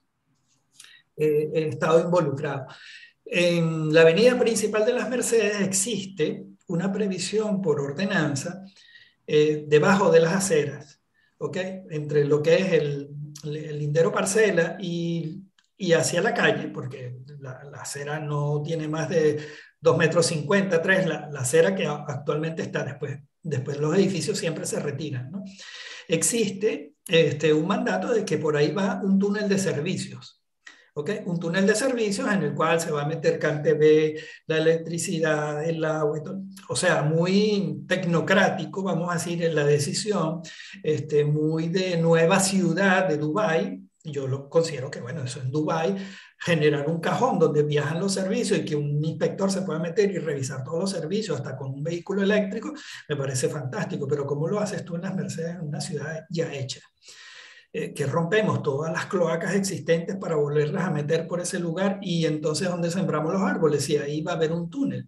he estado involucrado. En la avenida principal de las Mercedes existe una previsión por ordenanza debajo de las aceras, ¿ok? Entre lo que es el lindero parcela y hacia la calle, porque la acera no tiene más de 2,50 m, 3, la acera que actualmente está después los edificios siempre se retiran, ¿no? Existe un mandato de que por ahí va un túnel de servicios. ¿Okay? Un túnel de servicios en el cual se va a meter CanTV, la electricidad, el agua, y todo. O sea, muy tecnocrático, vamos a decir, en la decisión, muy de nueva ciudad de Dubái. Yo lo considero que, bueno, eso en Dubái, generar un cajón donde viajan los servicios y que un inspector se pueda meter y revisar todos los servicios, hasta con un vehículo eléctrico, me parece fantástico. Pero ¿cómo lo haces tú en las Mercedes, en una ciudad ya hecha? Que rompemos todas las cloacas existentes para volverlas a meter por ese lugar y entonces donde sembramos los árboles y ahí va a haber un túnel.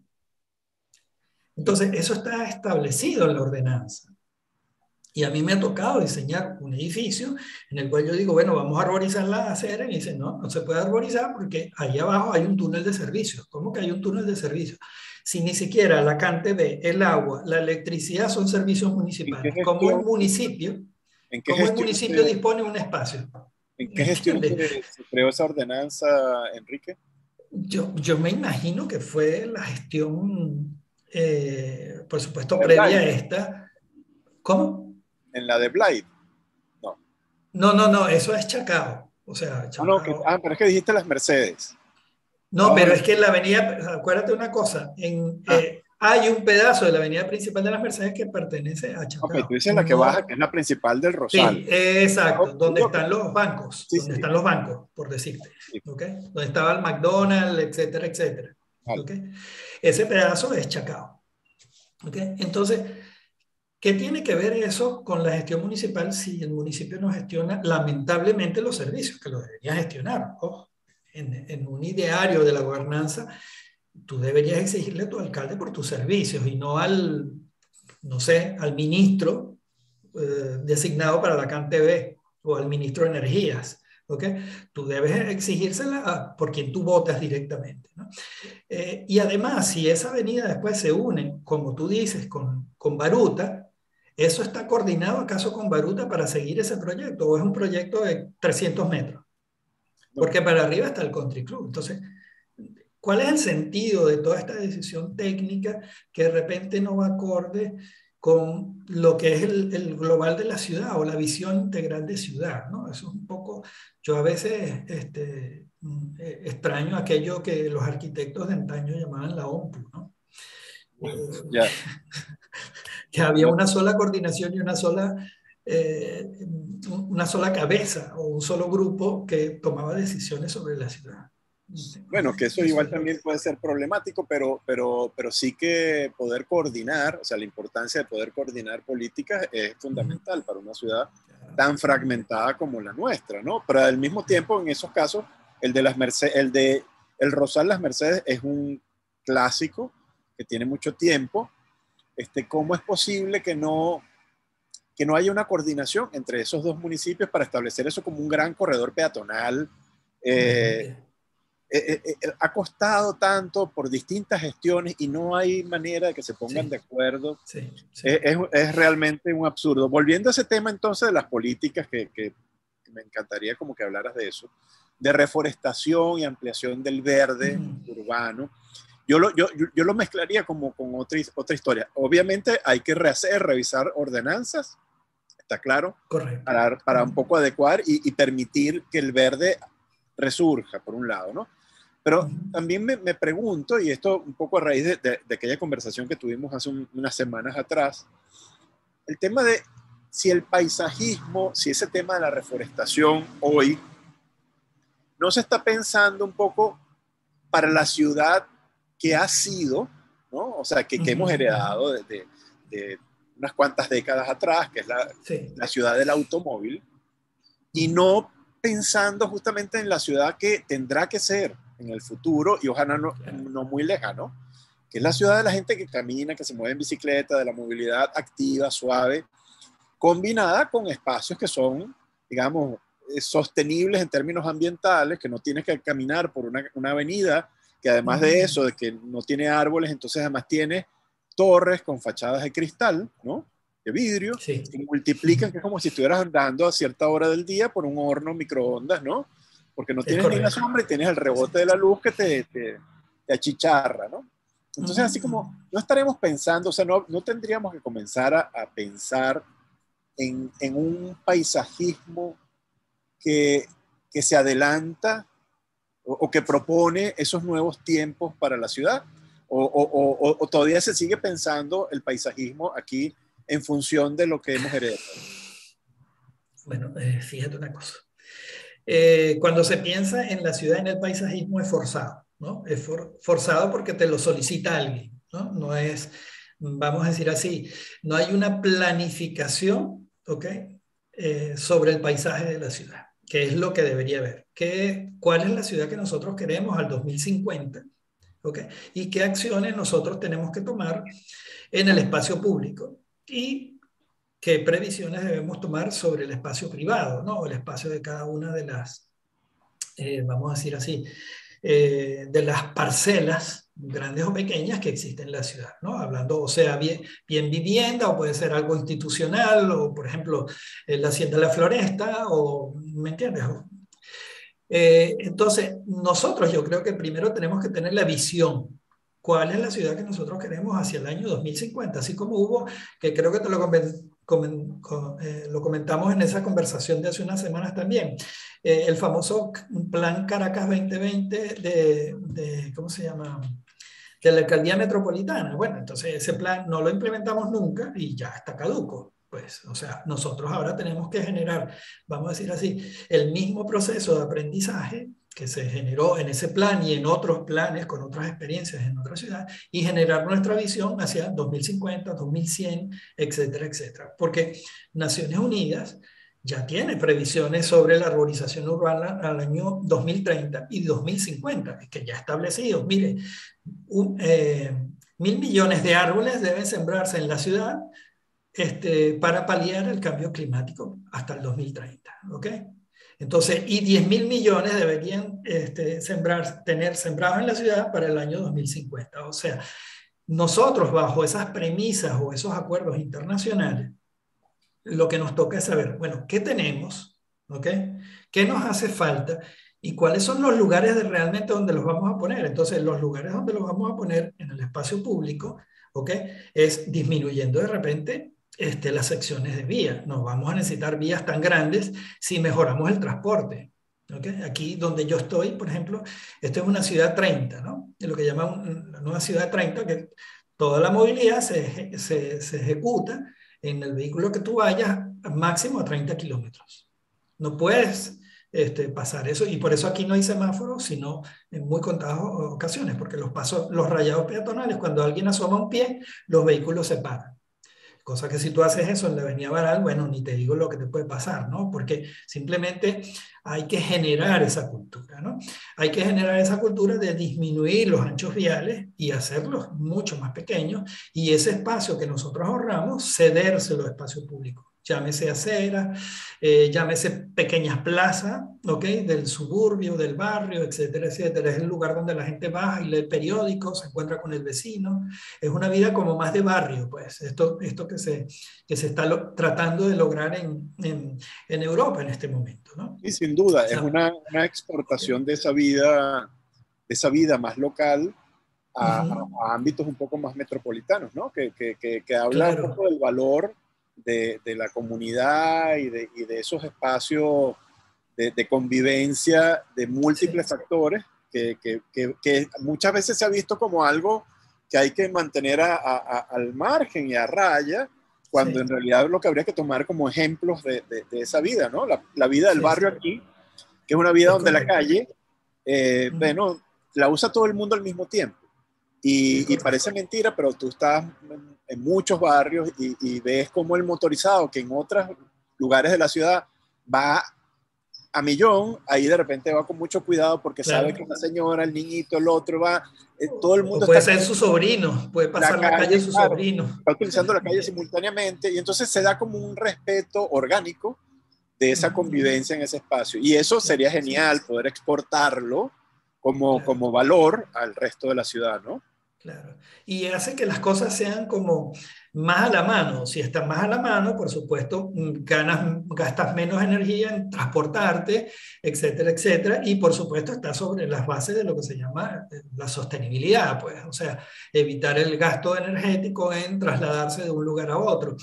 Entonces eso está establecido en la ordenanza. Y a mí me ha tocado diseñar un edificio en el cual yo digo, bueno, vamos a arborizar la acera y dicen, no, no se puede arborizar porque ahí abajo hay un túnel de servicio. ¿Cómo que hay un túnel de servicio? Si ni siquiera la CanTV, el agua, la electricidad son servicios ¿En qué municipales. gestión, en qué ¿Cómo el gestión municipio dispone un espacio? en qué ¿Me gestión entiendes? se creó esa ordenanza, Enrique? Yo me imagino que fue la gestión, por La supuesto, de previa Blythe. a esta. ¿Cómo? En la de Blythe. No. No, no, no, eso es Chacao. O sea, Ah, no, Chacao. pero es que dijiste las Mercedes. No, Ah, pero es que en la avenida, acuérdate una cosa, ah, hay un pedazo de la avenida principal de las Mercedes que pertenece a ok, tú Chacao. dices la que baja, que es No, la principal del Rosal. sí, Ah, exacto, ok, donde ok. están los bancos, Sí, sí, por decirte, sí, ¿ok? Donde estaba el McDonald's, etcétera, etcétera, vale. ¿ok? Ese pedazo es Chacao, ¿ok? Entonces, ¿qué tiene que ver eso con la gestión municipal si el municipio no gestiona lamentablemente los servicios que lo debería gestionar? Ojo, en un ideario de la gobernanza, tú deberías exigirle a tu alcalde por tus servicios y no al, no sé, al ministro designado para la CanTV o al ministro de Energías. ¿Ok? Tú debes exigírsela por quien tú votas directamente, ¿no? Y además, si esa avenida después se une, como tú dices, con Baruta, ¿eso está coordinado acaso con Baruta para seguir ese proyecto? ¿O es un proyecto de 300 metros? No, Porque para arriba está el Country Club. Entonces, ¿cuál es el sentido de toda esta decisión técnica que de repente no va acorde con lo que es el global de la ciudad o la visión integral de ciudad, ¿no? Eso es un poco, yo a veces extraño aquello que los arquitectos de antaño llamaban la OMPU, ¿no? ya. Que había No, una sola coordinación y una sola cabeza o un solo grupo que tomaba decisiones sobre la ciudad. bueno, que eso Eso igual es lo que... también puede ser problemático, pero sí que poder coordinar, o sea, la importancia de poder coordinar políticas es fundamental para una ciudad tan fragmentada como la nuestra, ¿no? Pero al mismo tiempo, en esos casos, el de las Mercedes, el Rosal Las Mercedes es un clásico que tiene mucho tiempo. ¿Cómo es posible que no haya una coordinación entre esos dos municipios para establecer eso como un gran corredor peatonal? Ha costado tanto por distintas gestiones y no hay manera de que se pongan de acuerdo. Es realmente un absurdo. Volviendo a ese tema entonces de las políticas, que me encantaría como que hablaras de eso, de reforestación y ampliación del verde urbano. Yo lo mezclaría como con otra historia. Obviamente hay que revisar ordenanzas, está claro, para un poco adecuar y permitir que el verde resurja, por un lado, ¿no? Pero también me pregunto, y esto un poco a raíz de aquella conversación que tuvimos hace unas semanas atrás, el tema de si el paisajismo, si ese tema de la reforestación hoy no se está pensando un poco para la ciudad que ha sido, ¿no? O sea, que hemos heredado de unas cuantas décadas atrás, que es la ciudad del automóvil, y no pensando justamente en la ciudad que tendrá que ser en el futuro, y ojalá no muy lejano, que es la ciudad de la gente que camina, que se mueve en bicicleta, de la movilidad activa, suave, combinada con espacios que son, digamos, sostenibles en términos ambientales, que no tienes que caminar por una avenida, que además de eso, de que no tiene árboles, entonces además tiene torres con fachadas de cristal, ¿no? De vidrio, que multiplican, que es como si estuvieras andando a cierta hora del día por un horno microondas, ¿no? Porque no tienes ni la sombra y tienes el rebote de la luz que te achicharra, ¿no? Entonces, así como no estaremos pensando, o sea, no tendríamos que comenzar a pensar en un paisajismo que se adelanta o que propone esos nuevos tiempos para la ciudad, o todavía se sigue pensando el paisajismo aquí en función de lo que hemos heredado. Bueno, fíjate una cosa. Cuando se piensa en la ciudad, en el paisajismo, es forzado, ¿no? Es forzado porque te lo solicita alguien, ¿no? No es, vamos a decir así, no hay una planificación, ¿ok? Sobre el paisaje de la ciudad, que es lo que debería haber. ¿Cuál es la ciudad que nosotros queremos al 2050? ¿Ok? Y qué acciones nosotros tenemos que tomar en el espacio público y qué previsiones debemos tomar sobre el espacio privado, ¿no? El espacio de cada una de las, vamos a decir así, de las parcelas, grandes o pequeñas, que existen en la ciudad, ¿no? Hablando, o sea, bien vivienda, o puede ser algo institucional, o por ejemplo, la Hacienda de la Floresta, o, ¿me entiendes? Entonces, nosotros yo creo que primero tenemos que tener la visión. ¿Cuál es la ciudad que nosotros queremos hacia el año 2050? Así como hubo, que creo que te lo comentamos en esa conversación de hace unas semanas también, el famoso Plan Caracas 2020 ¿cómo se llama? De la alcaldía metropolitana. Bueno, entonces ese plan no lo implementamos nunca y ya está caduco. Pues, o sea, nosotros ahora tenemos que generar, vamos a decir así, el mismo proceso de aprendizaje que se generó en ese plan y en otros planes con otras experiencias en otras ciudades y generar nuestra visión hacia 2050, 2100, etcétera, etcétera. Porque Naciones Unidas ya tiene previsiones sobre la arborización urbana al año 2030 y 2050, que ya establecidos. Mire, 1.000 millones de árboles deben sembrarse en la ciudad para paliar el cambio climático hasta el 2030, ¿ok? Entonces, y 10.000 millones deberían tener sembrados en la ciudad para el año 2050. O sea, nosotros bajo esas premisas o esos acuerdos internacionales, lo que nos toca es saber, bueno, ¿qué tenemos? ¿Ok? ¿Qué nos hace falta? ¿Y cuáles son los lugares realmente donde los vamos a poner? Entonces, los lugares donde los vamos a poner en el espacio público, ¿ok? Es disminuyendo de repente las secciones de vías. No vamos a necesitar vías tan grandes si mejoramos el transporte. ¿Okay? Aquí donde yo estoy, por ejemplo, esto es una ciudad 30, ¿no? Es lo que llaman la nueva ciudad 30, que toda la movilidad se ejecuta en el vehículo que tú vayas máximo a 30 kilómetros. No puedes pasar eso, y por eso aquí no hay semáforos, sino en muy contadas ocasiones, porque los rayados peatonales, cuando alguien asoma un pie, los vehículos se paran. Cosa que si tú haces eso en la Avenida Baral, bueno, ni te digo lo que te puede pasar, ¿no? Porque simplemente hay que generar esa cultura, ¿no? Hay que generar esa cultura de disminuir los anchos viales y hacerlos mucho más pequeños y ese espacio que nosotros ahorramos, cedérselo a espacio público. Llámese acera, llámese pequeñas plazas, ¿ok? Del suburbio, del barrio, etcétera, etcétera. Es el lugar donde la gente baja y lee el periódico, se encuentra con el vecino. Es una vida como más de barrio, pues. Esto que se está tratando de lograr en Europa en este momento, ¿no? Y sin duda, O es sea, una exportación de esa vida más local a ámbitos un poco más metropolitanos, ¿no? Que habla un claro, poco del valor de la comunidad y de esos espacios de convivencia de múltiples sí, factores que muchas veces se ha visto como algo que hay que mantener al margen y a raya, cuando en sí, realidad lo que habría que tomar como ejemplos de esa vida, ¿no? La vida del sí, barrio sí, aquí, que es una vida es donde la correcto. calle, Ujú, bueno, la usa todo el mundo al mismo tiempo. es Y correcto. parece mentira, pero tú estás en muchos barrios y ves como el motorizado, que en otros lugares de la ciudad va a millón, ahí de repente va con mucho cuidado porque sabe que Claro. la señora, el niñito, el otro va, todo el O mundo puede está ser como su sobrino, puede la pasar la calle calle, su claro, sobrino. está utilizando la calle Ok. simultáneamente y entonces se da como un respeto orgánico de esa Ujú, convivencia en ese espacio. Y eso sí, sería sí, genial poder exportarlo claro. como valor al resto de la ciudad, ¿no? Claro. Y hace que las cosas sean como más a la mano. Si están más a la mano, por supuesto, gastas menos energía en transportarte, etcétera, etcétera. Y por supuesto está sobre las bases de lo que se llama la sostenibilidad, pues. O sea, evitar el gasto energético en trasladarse de un lugar a otro.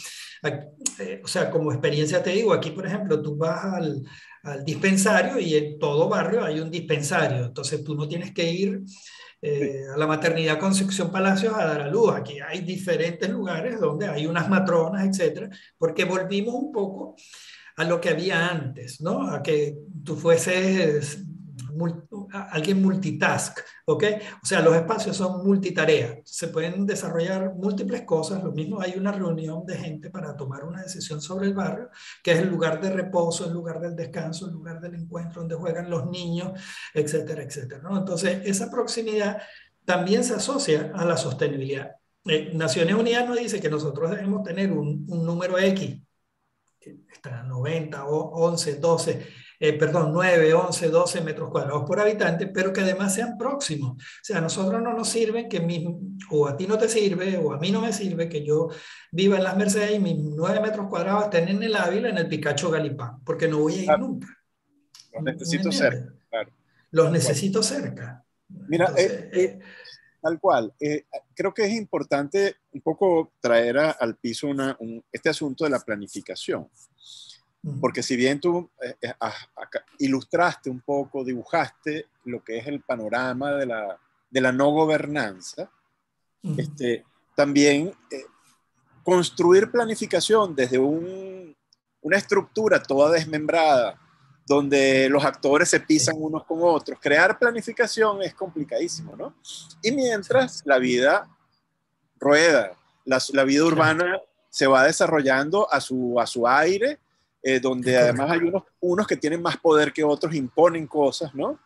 O sea, como experiencia te digo, aquí, por ejemplo, tú vas al dispensario y en todo barrio hay un dispensario. Entonces tú no tienes que ir Sí. a la maternidad Concepción Palacios a dar a luz. Aquí hay diferentes lugares donde hay unas matronas, etcétera, porque volvimos un poco a lo que había antes, ¿no? A que tú fueses alguien multitask, ¿ok? O sea, los espacios son multitarea, se pueden desarrollar múltiples cosas, lo mismo hay una reunión de gente para tomar una decisión sobre el barrio, que es el lugar de reposo, el lugar del descanso, el lugar del encuentro donde juegan los niños, etcétera, etcétera, ¿no? Entonces, esa proximidad también se asocia a la sostenibilidad. Naciones Unidas nos dice que nosotros debemos tener un número X, está 90, 11, 12, perdón, 9, 11, 12 metros cuadrados por habitante, pero que además sean próximos. O sea, a nosotros no nos sirve que o a ti no te sirve, o a mí no me sirve que yo viva en las Mercedes y mis 9 metros cuadrados estén en el Ávila, en el Picacho Galipán, porque no voy a ir Claro, nunca. los ¿Me necesito cerca, entiendes? claro, Los tal cual. necesito cerca. Mira, Entonces, tal cual. Creo que es importante un poco traer al piso este asunto de la planificación, porque si bien tú ilustraste un poco, dibujaste lo que es el panorama de la no gobernanza, este, también construir planificación desde una estructura toda desmembrada, donde los actores se pisan sí, unos con otros. Crear planificación es complicadísimo, ¿no? Y sí, mientras la vida rueda, la vida claro, urbana se va desarrollando a su aire, es donde además hay correcto. unos que tienen más poder que otros, imponen cosas, ¿no?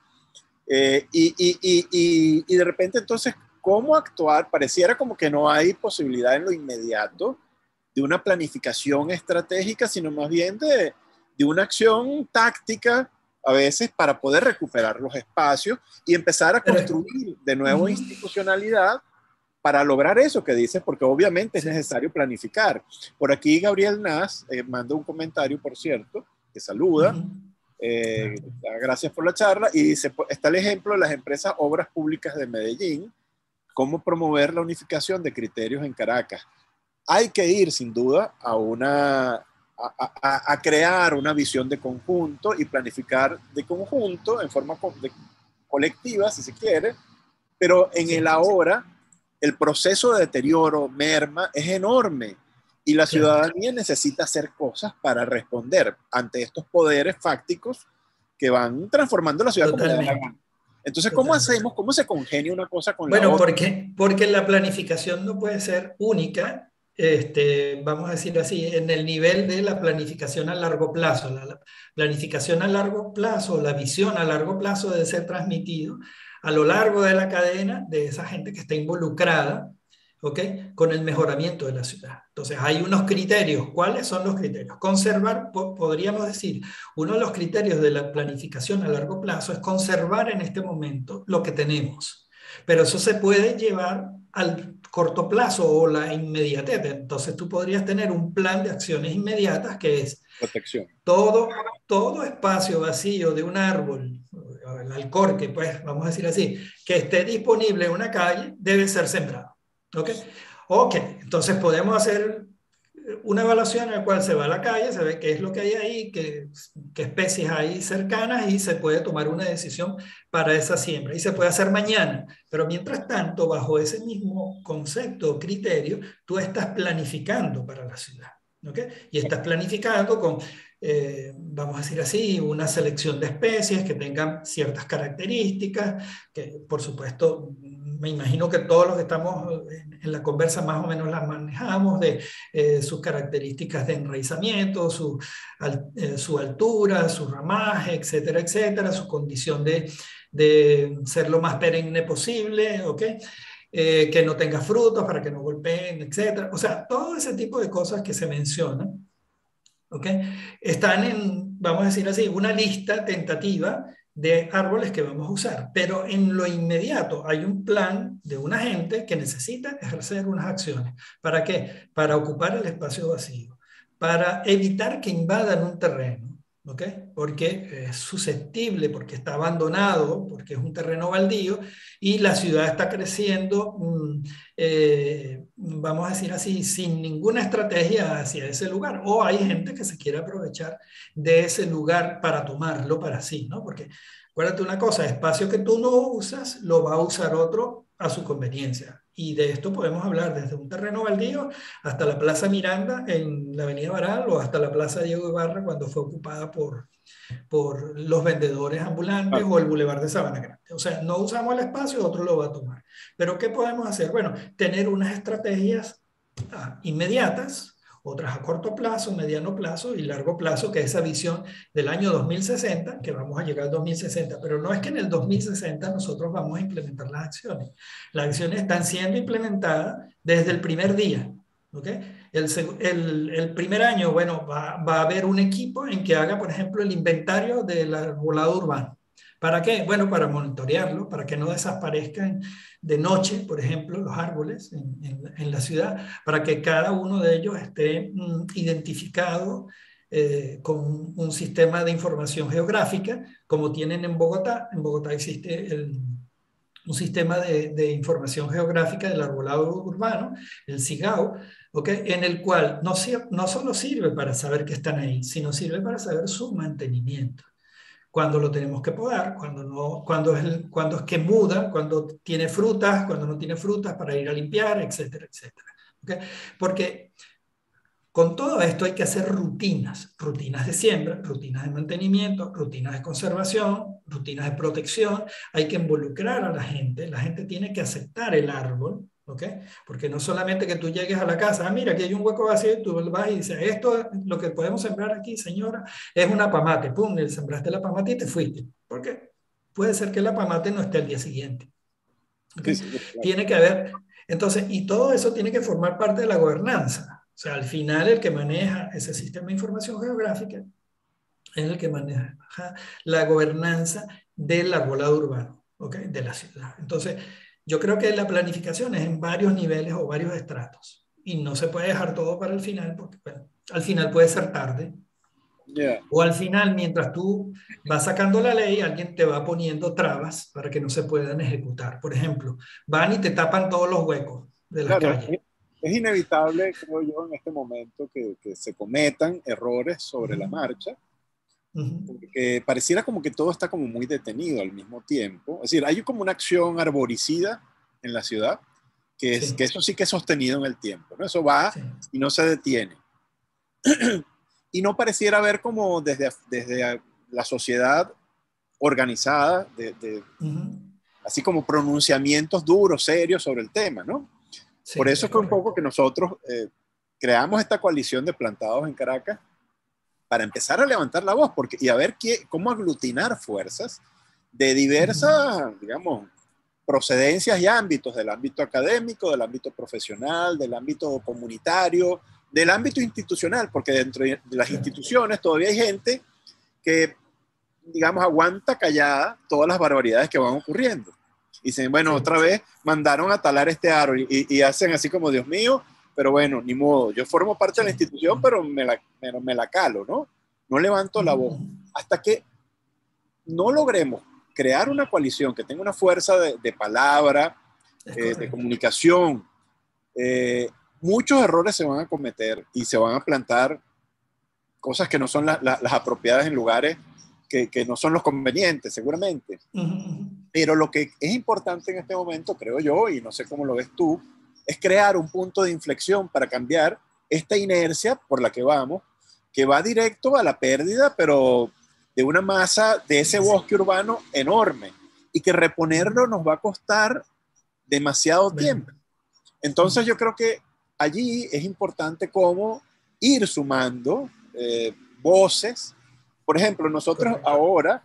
Y de repente entonces, ¿cómo actuar? Pareciera como que no hay posibilidad en lo inmediato de una planificación estratégica, sino más bien de una acción táctica a veces para poder recuperar los espacios y empezar a Pero, construir de nuevo ujú, institucionalidad para lograr eso que dices, porque obviamente es sí, necesario planificar. Por aquí Gabriel Nas manda un comentario, por cierto, que saluda, ujú, claro. gracias por la charla, y dice, está el ejemplo de las empresas Obras Públicas de Medellín, cómo promover la unificación de criterios en Caracas. Hay que ir sin duda a crear una visión de conjunto y planificar de conjunto en forma colectiva, si se quiere, pero en el Sí, ahora el proceso de deterioro, merma, es enorme y la claro, ciudadanía necesita hacer cosas para responder ante estos poderes fácticos que van transformando la ciudad como le da la totalmente, gana. Entonces, ¿cómo totalmente. hacemos? ¿Cómo se congenia una cosa con la Bueno, otra? porque la planificación no puede ser única, vamos a decir así, en el nivel de la planificación a largo plazo. La planificación a largo plazo, la visión a largo plazo debe ser transmitido a lo largo de la cadena de esa gente que está involucrada, ¿ok? Con el mejoramiento de la ciudad. Entonces, hay unos criterios. ¿Cuáles son los criterios? Conservar, podríamos decir, uno de los criterios de la planificación a largo plazo es conservar en este momento lo que tenemos. Pero eso se puede llevar al corto plazo o la inmediatez. Entonces, tú podrías tener un plan de acciones inmediatas que es Protección. todo espacio vacío de un árbol, el alcorque, pues vamos a decir así, que esté disponible en una calle, debe ser sembrado. ¿Ok? Ok, entonces podemos hacer una evaluación en la cual se va a la calle, se ve qué es lo que hay ahí, qué especies hay cercanas y se puede tomar una decisión para esa siembra. Y se puede hacer mañana, pero mientras tanto, bajo ese mismo concepto o criterio, tú estás planificando para la ciudad. ¿Ok? Y estás planificando con, vamos a decir así, una selección de especies que tengan ciertas características, que por supuesto, me imagino que todos los que estamos en la conversa más o menos las manejamos, de sus características de enraizamiento, su altura, su ramaje, etcétera, etcétera, su condición de ser lo más perenne posible, ¿ok? Que no tenga frutos para que no golpeen, etcétera. O sea, todo ese tipo de cosas que se mencionan, ¿ok? Están en, vamos a decir así, una lista tentativa de árboles que vamos a usar, pero en lo inmediato hay un plan de una gente que necesita ejercer unas acciones. ¿Para qué? Para ocupar el espacio vacío, para evitar que invadan un terreno, ¿ok? Porque es susceptible, porque está abandonado, porque es un terreno baldío y la ciudad está creciendo, vamos a decir así, sin ninguna estrategia hacia ese lugar. O hay gente que se quiere aprovechar de ese lugar para tomarlo para sí, ¿no? Porque acuérdate una cosa, espacio que tú no usas, lo va a usar otro a su conveniencia. Y de esto podemos hablar desde un terreno baldío hasta la Plaza Miranda en la Avenida Baral o hasta la Plaza Diego Ibarra cuando fue ocupada por los vendedores ambulantes Ah, o el Boulevard de Sabana Grande. O sea, no usamos el espacio, otro lo va a tomar. Pero ¿qué podemos hacer? Bueno, tener unas estrategias inmediatas, otras a corto plazo, mediano plazo y largo plazo, que es esa visión del año 2060, que vamos a llegar al 2060, pero no es que en el 2060 nosotros vamos a implementar las acciones. Las acciones están siendo implementadas desde el primer día. ¿Ok? El primer año, bueno, va a haber un equipo en que haga, por ejemplo, el inventario del arbolado urbano. ¿Para qué? Bueno, para monitorearlo, para que no desaparezcan de noche, por ejemplo, los árboles en la ciudad, para que cada uno de ellos esté identificado con un sistema de información geográfica, como tienen en Bogotá. En Bogotá existe un sistema de información geográfica del arbolado urbano, el SIGAU, ¿okay? En el cual no solo sirve para saber que están ahí, sino sirve para saber su mantenimiento. Cuando lo tenemos que podar, cuando, no, cuando es que muda, cuando tiene frutas, cuando no tiene frutas para ir a limpiar, etcétera, etcétera. ¿Okay? Porque con todo esto hay que hacer rutinas, rutinas de siembra, rutinas de mantenimiento, rutinas de conservación, rutinas de protección. Hay que involucrar a la gente tiene que aceptar el árbol, ¿ok? Porque no solamente que tú llegues a la casa, mira, aquí hay un hueco vacío, y tú vas y dices, esto, lo que podemos sembrar aquí, señora, es una pamate, pum, le sembraste la pamate y te fuiste. ¿Por qué? Puede ser que la pamate no esté al día siguiente. ¿Ok? sí, sí, claro. Tiene que haber, entonces, y todo eso tiene que formar parte de la gobernanza. O sea, al final el que maneja ese sistema de información geográfica es el que maneja la gobernanza del arbolado urbano, ¿ok? De la ciudad. Entonces, yo creo que la planificación es en varios niveles o varios estratos. Y no se puede dejar todo para el final, porque bueno, al final puede ser tarde. Yeah. O al final, mientras tú vas sacando la ley, alguien te va poniendo trabas para que no se puedan ejecutar. Por ejemplo, van y te tapan todos los huecos de las Claro, calles. es inevitable, creo yo, en este momento que se cometan errores Uh sobre la -huh. marcha, Uh -huh. porque pareciera como que todo está como muy detenido al mismo tiempo. Es decir, hay como una acción arboricida en la ciudad, que Sí, eso sí que es sostenido en el tiempo, ¿no? Eso va sí. y no se detiene. Y no pareciera haber como desde la sociedad organizada, Uh -huh. así como pronunciamientos duros, serios sobre el tema, ¿no? Por Sí, eso es fue un poco correcto. que nosotros creamos esta coalición de plantados en Caracas para empezar a levantar la voz y a ver cómo aglutinar fuerzas de diversas, digamos, procedencias y ámbitos, del ámbito académico, del ámbito profesional, del ámbito comunitario, del ámbito institucional, porque dentro de las instituciones todavía hay gente que, digamos, aguanta callada todas las barbaridades que van ocurriendo. Y dicen, bueno, otra vez mandaron a talar este árbol y hacen así como, Dios mío, pero bueno, ni modo, yo formo parte de la institución, pero me la calo, ¿no? No levanto la voz. Hasta que no logremos crear una coalición que tenga una fuerza de palabra, de comunicación, muchos errores se van a cometer y se van a plantar cosas que no son las apropiadas en lugares que no son los convenientes, seguramente. Pero lo que es importante en este momento, creo yo, y no sé cómo lo ves tú, es crear un punto de inflexión para cambiar esta inercia por la que vamos, que va directo a la pérdida, pero de una masa de ese bosque urbano enorme, y que reponerlo nos va a costar demasiado tiempo. Entonces yo creo que allí es importante cómo ir sumando voces. Por ejemplo, nosotros ahora,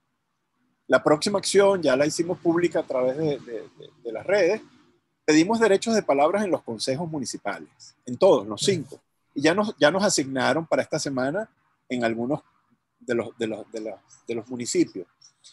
la próxima acción ya la hicimos pública a través de las redes. Pedimos derechos de palabras en los consejos municipales, en todos, los 5. Y ya nos asignaron para esta semana en algunos de los municipios.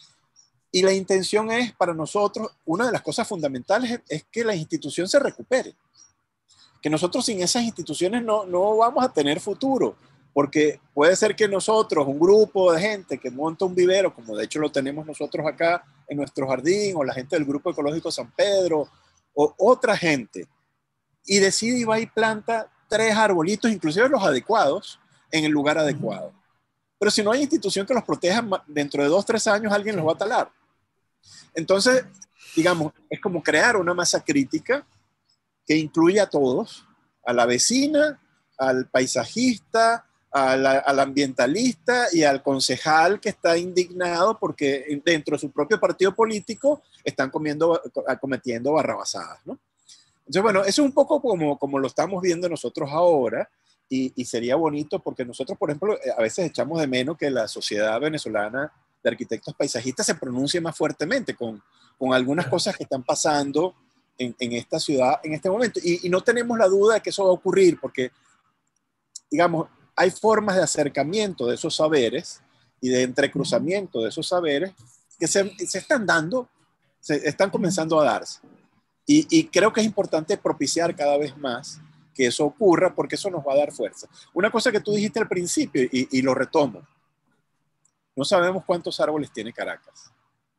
Y la intención es, para nosotros, una de las cosas fundamentales es que la institución se recupere. Que nosotros sin esas instituciones no vamos a tener futuro. Porque puede ser que nosotros, un grupo de gente que monta un vivero, como de hecho lo tenemos nosotros acá en nuestro jardín, o la gente del Grupo Ecológico San Pedro, o otra gente, y decide y va y planta 3 arbolitos, inclusive los adecuados, en el lugar adecuado. Pero si no hay institución que los proteja, dentro de 2 o 3 años alguien los va a talar. Entonces, digamos, es como crear una masa crítica que incluya a todos, a la vecina, al paisajista, al ambientalista y al concejal que está indignado porque dentro de su propio partido político están cometiendo barrabasadas, ¿no? Entonces, bueno, eso es un poco como lo estamos viendo nosotros ahora, y sería bonito porque nosotros, por ejemplo, a veces echamos de menos que la Sociedad Venezolana de Arquitectos Paisajistas se pronuncie más fuertemente con algunas cosas que están pasando en esta ciudad en este momento. Y no tenemos la duda de que eso va a ocurrir porque, digamos, hay formas de acercamiento de esos saberes y de entrecruzamiento de esos saberes que se están dando, se están comenzando a darse. Y creo que es importante propiciar cada vez más que eso ocurra porque eso nos va a dar fuerza. Una cosa que tú dijiste al principio, y lo retomo, no sabemos cuántos árboles tiene Caracas.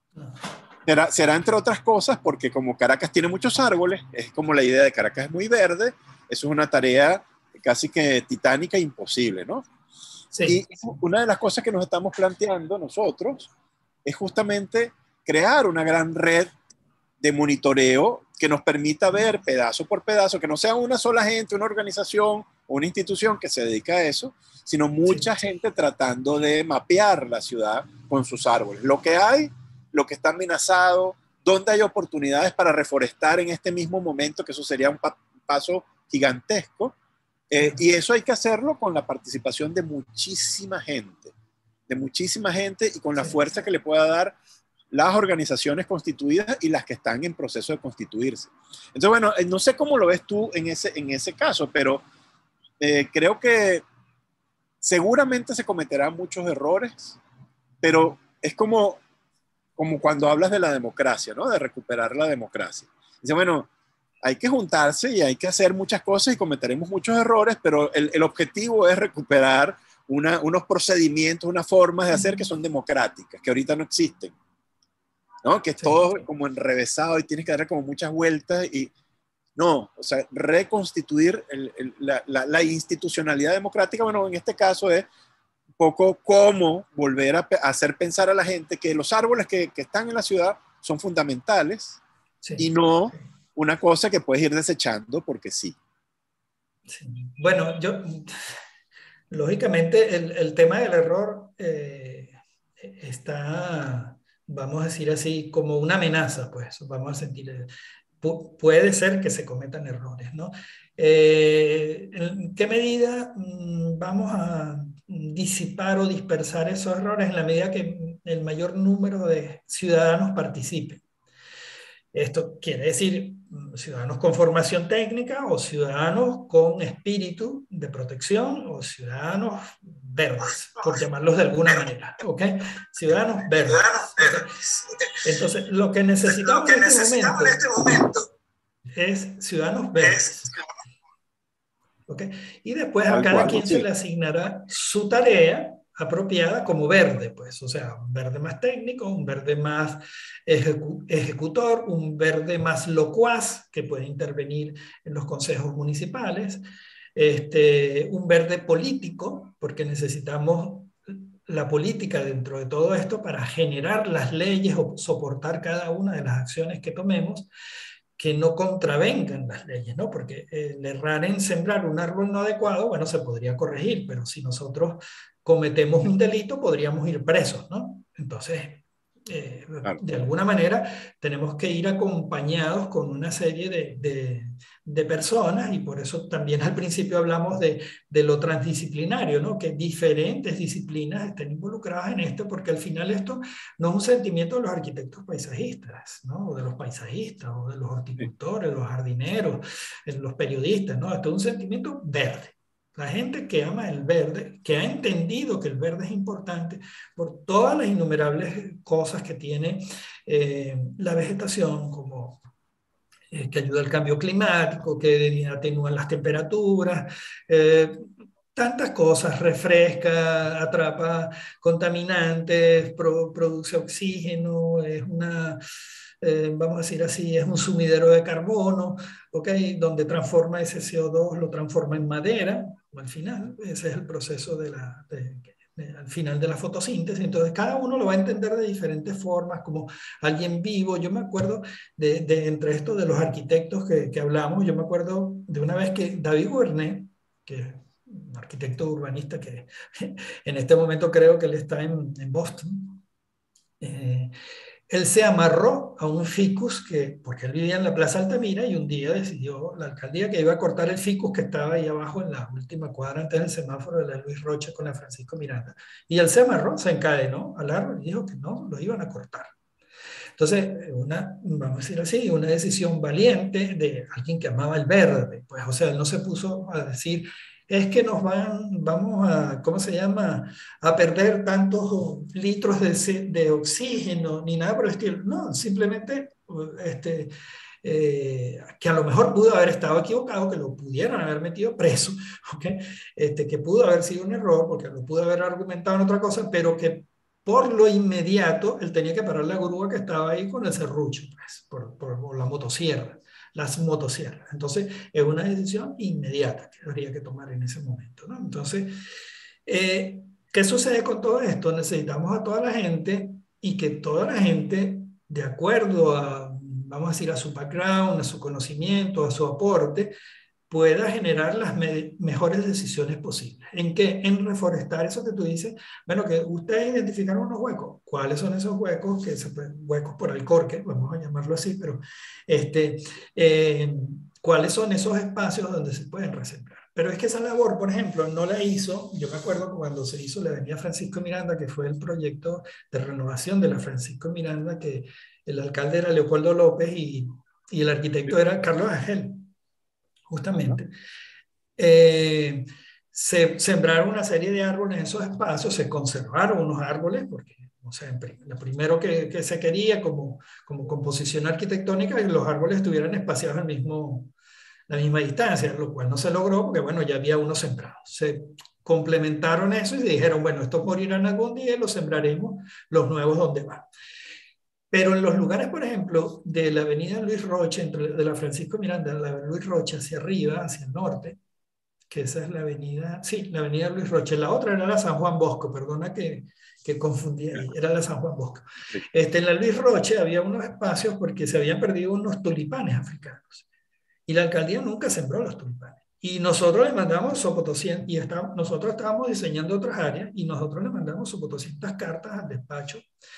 Será entre otras cosas porque como Caracas tiene muchos árboles, es como la idea de Caracas es muy verde, eso es una tarea casi que titánica e imposible, ¿no? Sí. Y una de las cosas que nos estamos planteando nosotros es justamente crear una gran red de monitoreo que nos permita ver pedazo por pedazo, que no sea una sola gente, una organización o una institución que se dedica a eso, sino mucha gente tratando de mapear la ciudad con sus árboles. Lo que hay, lo que está amenazado, dónde hay oportunidades para reforestar en este mismo momento, que eso sería un paso gigantesco. Y eso hay que hacerlo con la participación de muchísima gente y con la fuerza que le pueda dar las organizaciones constituidas y las que están en proceso de constituirse. Entonces, bueno, no sé cómo lo ves tú en ese caso, pero creo que seguramente se cometerán muchos errores, pero es como cuando hablas de la democracia, ¿no? De recuperar la democracia. Dice, bueno, hay que juntarse y hay que hacer muchas cosas y cometeremos muchos errores, pero el objetivo es recuperar unos procedimientos, unas formas de hacer que son democráticas, que ahorita no existen, ¿no? Que es todo como enrevesado y tienes que dar como muchas vueltas y no, o sea, reconstituir la institucionalidad democrática. Bueno, en este caso es un poco cómo volver a hacer pensar a la gente que los árboles que están en la ciudad son fundamentales y no una cosa que puedes ir desechando porque sí. Bueno, lógicamente el tema del error está, vamos a decir así, como una amenaza, pues vamos a sentir. puede ser que se cometan errores, ¿no? ¿En qué medida vamos a disipar o dispersar esos errores? En la medida que el mayor número de ciudadanos participen. Esto quiere decir ciudadanos con formación técnica o ciudadanos con espíritu de protección o ciudadanos verdes, por llamarlos de alguna manera, ¿ok? Ciudadanos verdes. ¿Okay? Entonces, lo que necesitamos en este momento es ciudadanos verdes. ¿Okay? Y después a cada quien se le asignará su tarea apropiada como verde, pues, o sea, un verde más técnico, un verde más ejecutor, un verde más locuaz que puede intervenir en los consejos municipales, un verde político, porque necesitamos la política dentro de todo esto para generar las leyes o soportar cada una de las acciones que tomemos que no contravengan las leyes, ¿no? Porque el errar en sembrar un árbol no adecuado, bueno, se podría corregir, pero si nosotros cometemos un delito, podríamos ir presos, ¿no? Entonces, claro, de alguna manera, tenemos que ir acompañados con una serie de personas, y por eso también al principio hablamos de lo transdisciplinario, ¿no? Que diferentes disciplinas estén involucradas en esto, porque al final esto no es un sentimiento de los arquitectos paisajistas, ¿no? O de los paisajistas, o de los horticultores, los jardineros, los periodistas, ¿no? Esto es un sentimiento verde. La gente que ama el verde, que ha entendido que el verde es importante por todas las innumerables cosas que tiene la vegetación, como que ayuda al cambio climático, que atenúan las temperaturas, tantas cosas, refresca, atrapa contaminantes, produce oxígeno, es una, vamos a decir así, es un sumidero de carbono, ¿okay? Donde transforma ese CO2, lo transforma en madera, al final, ese es el proceso al final de la fotosíntesis. Entonces, cada uno lo va a entender de diferentes formas, como alguien vivo. Yo me acuerdo entre esto de los arquitectos que hablamos, yo me acuerdo de una vez que David Gournet, que es un arquitecto urbanista que en este momento creo que él está en Boston, él se amarró a un ficus porque él vivía en la Plaza Altamira, y un día decidió la alcaldía que iba a cortar el ficus que estaba ahí abajo en la última cuadra antes del semáforo de la Luis Roche con la Francisco Miranda. Y él se amarró, se encadenó al árbol y dijo que no, lo iban a cortar. Entonces, vamos a decir así, una decisión valiente de alguien que amaba el verde. Pues, o sea, él no se puso a decir, es que vamos a, ¿cómo se llama?, a perder tantos litros de oxígeno, ni nada por el estilo. No, simplemente que a lo mejor pudo haber estado equivocado, que lo pudieran haber metido preso, ¿okay? Que pudo haber sido un error, porque lo pudo haber argumentado en otra cosa, pero que por lo inmediato él tenía que parar la grúa que estaba ahí con el serrucho, pues, por la motosierra, las motosierras. Entonces, es una decisión inmediata que habría que tomar en ese momento, ¿no? Entonces, ¿qué sucede con todo esto? Necesitamos a toda la gente, y que toda la gente, de acuerdo a, vamos a decir, a su background, a su conocimiento, a su aporte, pueda generar las mejores decisiones posibles. ¿En qué? En reforestar eso que tú dices. Bueno, que ustedes identificaron unos huecos. ¿Cuáles son esos huecos? Huecos por Alcorque, vamos a llamarlo así, pero ¿cuáles son esos espacios donde se pueden resembrar? Pero es que esa labor, por ejemplo, no la hizo, yo me acuerdo cuando se hizo la avenida Francisco Miranda, que fue el proyecto de renovación de la Francisco Miranda, que el alcalde era Leopoldo López y el arquitecto era Carlos Ángel. Justamente, se sembraron una serie de árboles en esos espacios, se conservaron unos árboles, porque, o sea, lo primero que se quería como composición arquitectónica es que los árboles estuvieran espaciados la misma distancia, lo cual no se logró porque, bueno, ya había unos sembrados. Se complementaron eso y dijeron, bueno, estos morirán algún día y los sembraremos, los nuevos donde van. Pero en los lugares, por ejemplo, de la avenida Luis Roche, de la Francisco Miranda, la Luis Roche hacia arriba, hacia el norte, que esa es la avenida, sí, la avenida Luis Roche, la otra era la San Juan Bosco, perdona que confundí ahí, era la San Juan Bosco. En la Luis Roche había unos espacios porque se habían perdido unos tulipanes africanos, y la alcaldía nunca sembró los tulipanes. Y nosotros le mandamos Sopotoscientas, y nosotros estábamos diseñando otras áreas, y nosotros le mandamos Sopotoscientas cartas al despacho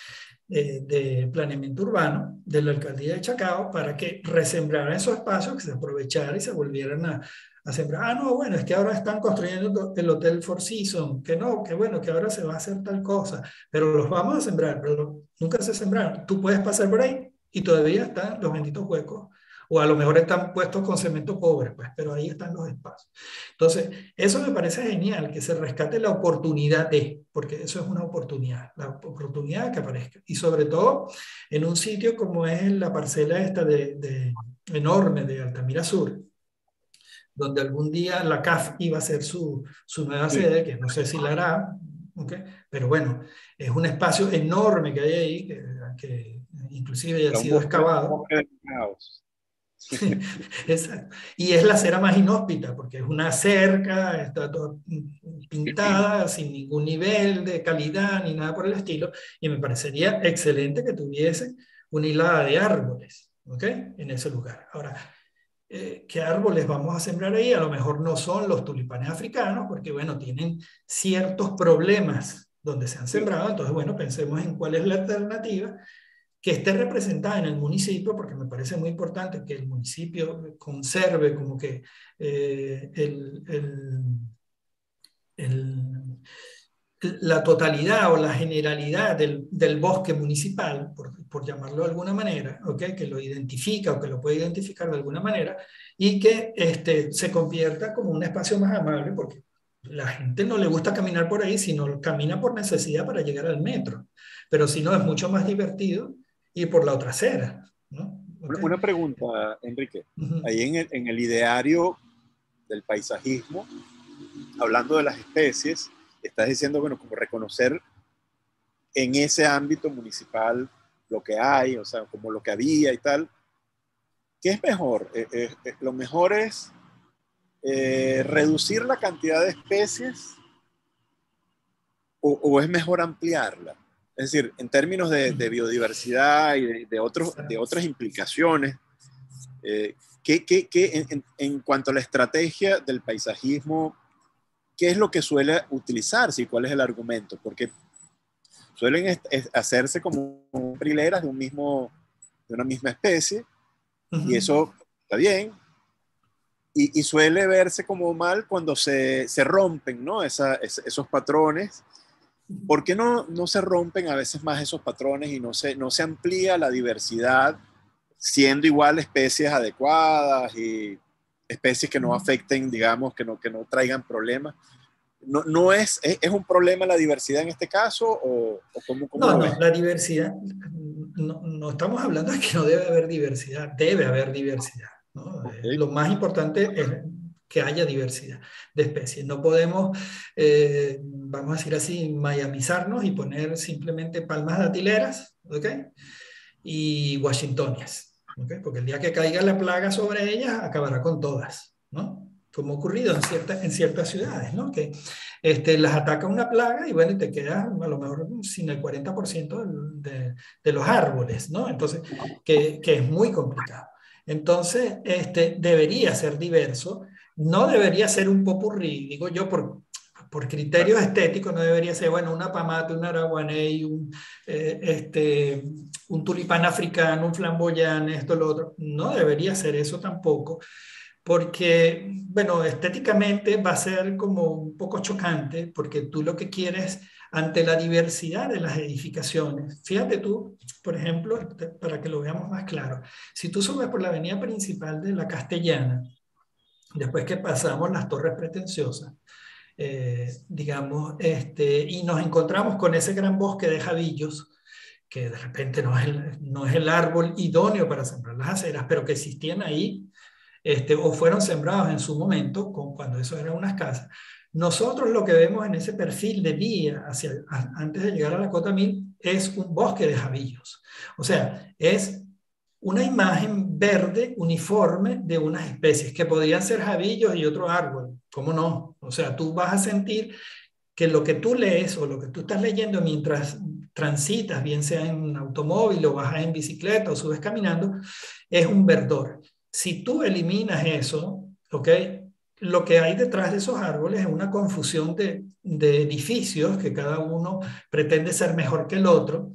de planeamiento urbano de la alcaldía de Chacao para que resembraran esos espacios, que se aprovecharan y se volvieran a sembrar. Ah, no, bueno, es que ahora están construyendo el Hotel Four Seasons, que no, que bueno, que ahora se va a hacer tal cosa, pero los vamos a sembrar, pero nunca se sembraron. Tú puedes pasar por ahí y todavía están los benditos huecos, o a lo mejor están puestos con cemento pobre, pues, pero ahí están los espacios. Entonces, eso me parece genial, que se rescate la oportunidad de, porque eso es una oportunidad, la oportunidad que aparezca. Y sobre todo en un sitio como es la parcela esta enorme de Altamira Sur, donde algún día la CAF iba a ser su nueva Sí. sede, que no sé si la hará, ¿okay? Pero bueno, es un espacio enorme que hay ahí, que inclusive ya ha Era un sido excavado. bosque de caos. Exacto. Y es la acera más inhóspita, porque es una cerca, está toda pintada, sin ningún nivel de calidad ni nada por el estilo, y me parecería excelente que tuviese una hilada de árboles, ¿ok? En ese lugar. Ahora, ¿qué árboles vamos a sembrar ahí? A lo mejor no son los tulipanes africanos, porque bueno, tienen ciertos problemas donde se han sembrado, entonces bueno, pensemos en cuál es la alternativa que esté representada en el municipio, porque me parece muy importante que el municipio conserve como que eh, el, el, el, la totalidad o la generalidad del bosque municipal, por llamarlo de alguna manera, ¿okay? Que lo identifica o que lo puede identificar de alguna manera, y que se convierta como un espacio más amable, porque la gente no le gusta caminar por ahí, sino camina por necesidad para llegar al metro. Pero si no, es mucho más divertido ir por la otra acera, ¿no? ¿Okay? Una pregunta, Enrique. Uh -huh. Ahí en el ideario del paisajismo, hablando de las especies, estás diciendo, bueno, como reconocer en ese ámbito municipal lo que hay, o sea, como lo que había y tal. ¿Qué es mejor? Lo mejor es reducir la cantidad de especies o es mejor ampliarla. Es decir, en términos de biodiversidad y de otras implicaciones, en cuanto a la estrategia del paisajismo, ¿qué es lo que suele utilizarse y cuál es el argumento? Porque suelen hacerse como hileras de una misma especie, y eso está bien, y suele verse como mal cuando se rompen, ¿no? Esos patrones. ¿Por qué no se rompen a veces más esos patrones y no se amplía la diversidad, siendo igual especies adecuadas y especies que no afecten, digamos, que no traigan problemas? ¿No es un problema la diversidad en este caso o cómo No, lo no, ves? la diversidad, no estamos hablando de que no debe haber diversidad, debe haber diversidad, ¿no? Okay. Lo más importante es que haya diversidad de especies. No podemos, vamos a decir así, miamizarnos y poner simplemente palmas datileras, ¿ok? Y washingtonias, ¿ok? Porque el día que caiga la plaga sobre ellas, acabará con todas, ¿no? Como ha ocurrido en ciertas ciudades, ¿no? Que las ataca una plaga y bueno, y te quedas a lo mejor sin el 40% de los árboles, ¿no? Entonces, que es muy complicado. Entonces, debería ser diverso, no debería ser un popurrí, digo yo, por criterios estéticos, no debería ser, bueno, una pamate, un araguaney, un tulipán africano, un flamboyán, esto, lo otro. No debería ser eso tampoco, porque, bueno, estéticamente va a ser como un poco chocante, porque tú lo que quieres ante la diversidad de las edificaciones, fíjate tú, por ejemplo, para que lo veamos más claro, si tú subes por la avenida principal de la Castellana, después que pasamos las torres pretenciosas, digamos, y nos encontramos con ese gran bosque de jabillos, que de repente no es el árbol idóneo para sembrar las aceras, pero que existían ahí, o fueron sembrados en su momento, cuando eso eran unas casas. Nosotros lo que vemos en ese perfil de vía antes de llegar a la cota 1000 es un bosque de jabillos. O sea, es una imagen verde uniforme de unas especies que podrían ser jabillos y otro árbol. ¿Cómo no? O sea, tú vas a sentir que lo que tú lees o lo que tú estás leyendo mientras transitas, bien sea en un automóvil o bajas en bicicleta o subes caminando, es un verdor. Si tú eliminas eso, ¿ok? Lo que hay detrás de esos árboles es una confusión de edificios que cada uno pretende ser mejor que el otro,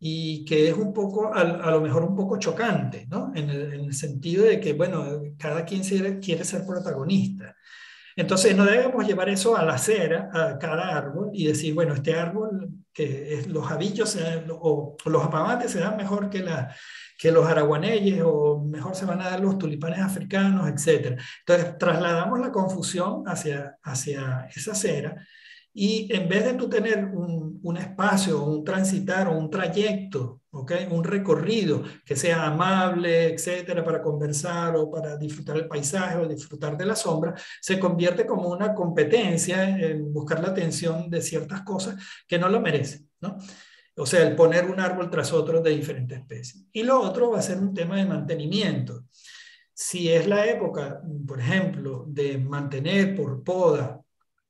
y que es un poco, a lo mejor un poco chocante, ¿no? En el sentido de que, bueno, cada quien quiere ser protagonista. Entonces no debemos llevar eso a la acera, a cada árbol, y decir, bueno, este árbol, que es, los abillos o los apamates se dan mejor que los araguaneyes, o mejor se van a dar los tulipanes africanos, etc. Entonces trasladamos la confusión hacia esa acera, y en vez de tú tener un espacio, un transitar o un trayecto, ¿okay? Un recorrido que sea amable, etcétera, para conversar o para disfrutar el paisaje o disfrutar de la sombra, se convierte como una competencia en buscar la atención de ciertas cosas que no lo merecen, ¿no? O sea, el poner un árbol tras otro de diferentes especies. Y lo otro va a ser un tema de mantenimiento. Si es la época, por ejemplo, de mantener por poda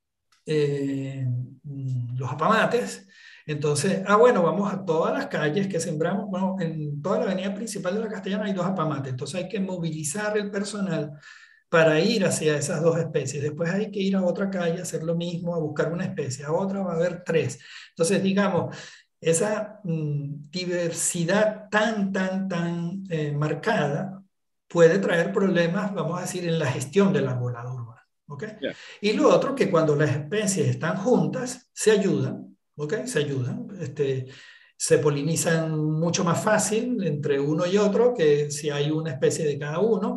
los apamates. Entonces, bueno, vamos a todas las calles que sembramos. Bueno, en toda la avenida principal de la Castellana hay dos apamates. Entonces hay que movilizar el personal para ir hacia esas dos especies. Después hay que ir a otra calle a hacer lo mismo, a buscar una especie. A otra va a haber tres. Entonces, digamos, esa diversidad tan marcada puede traer problemas, vamos a decir, en la gestión del arbolado urbano. ¿Okay? Yeah. Y lo otro, que cuando las especies están juntas, se ayudan, ¿okay? Se ayudan, se polinizan mucho más fácil entre uno y otro que si hay una especie de cada uno,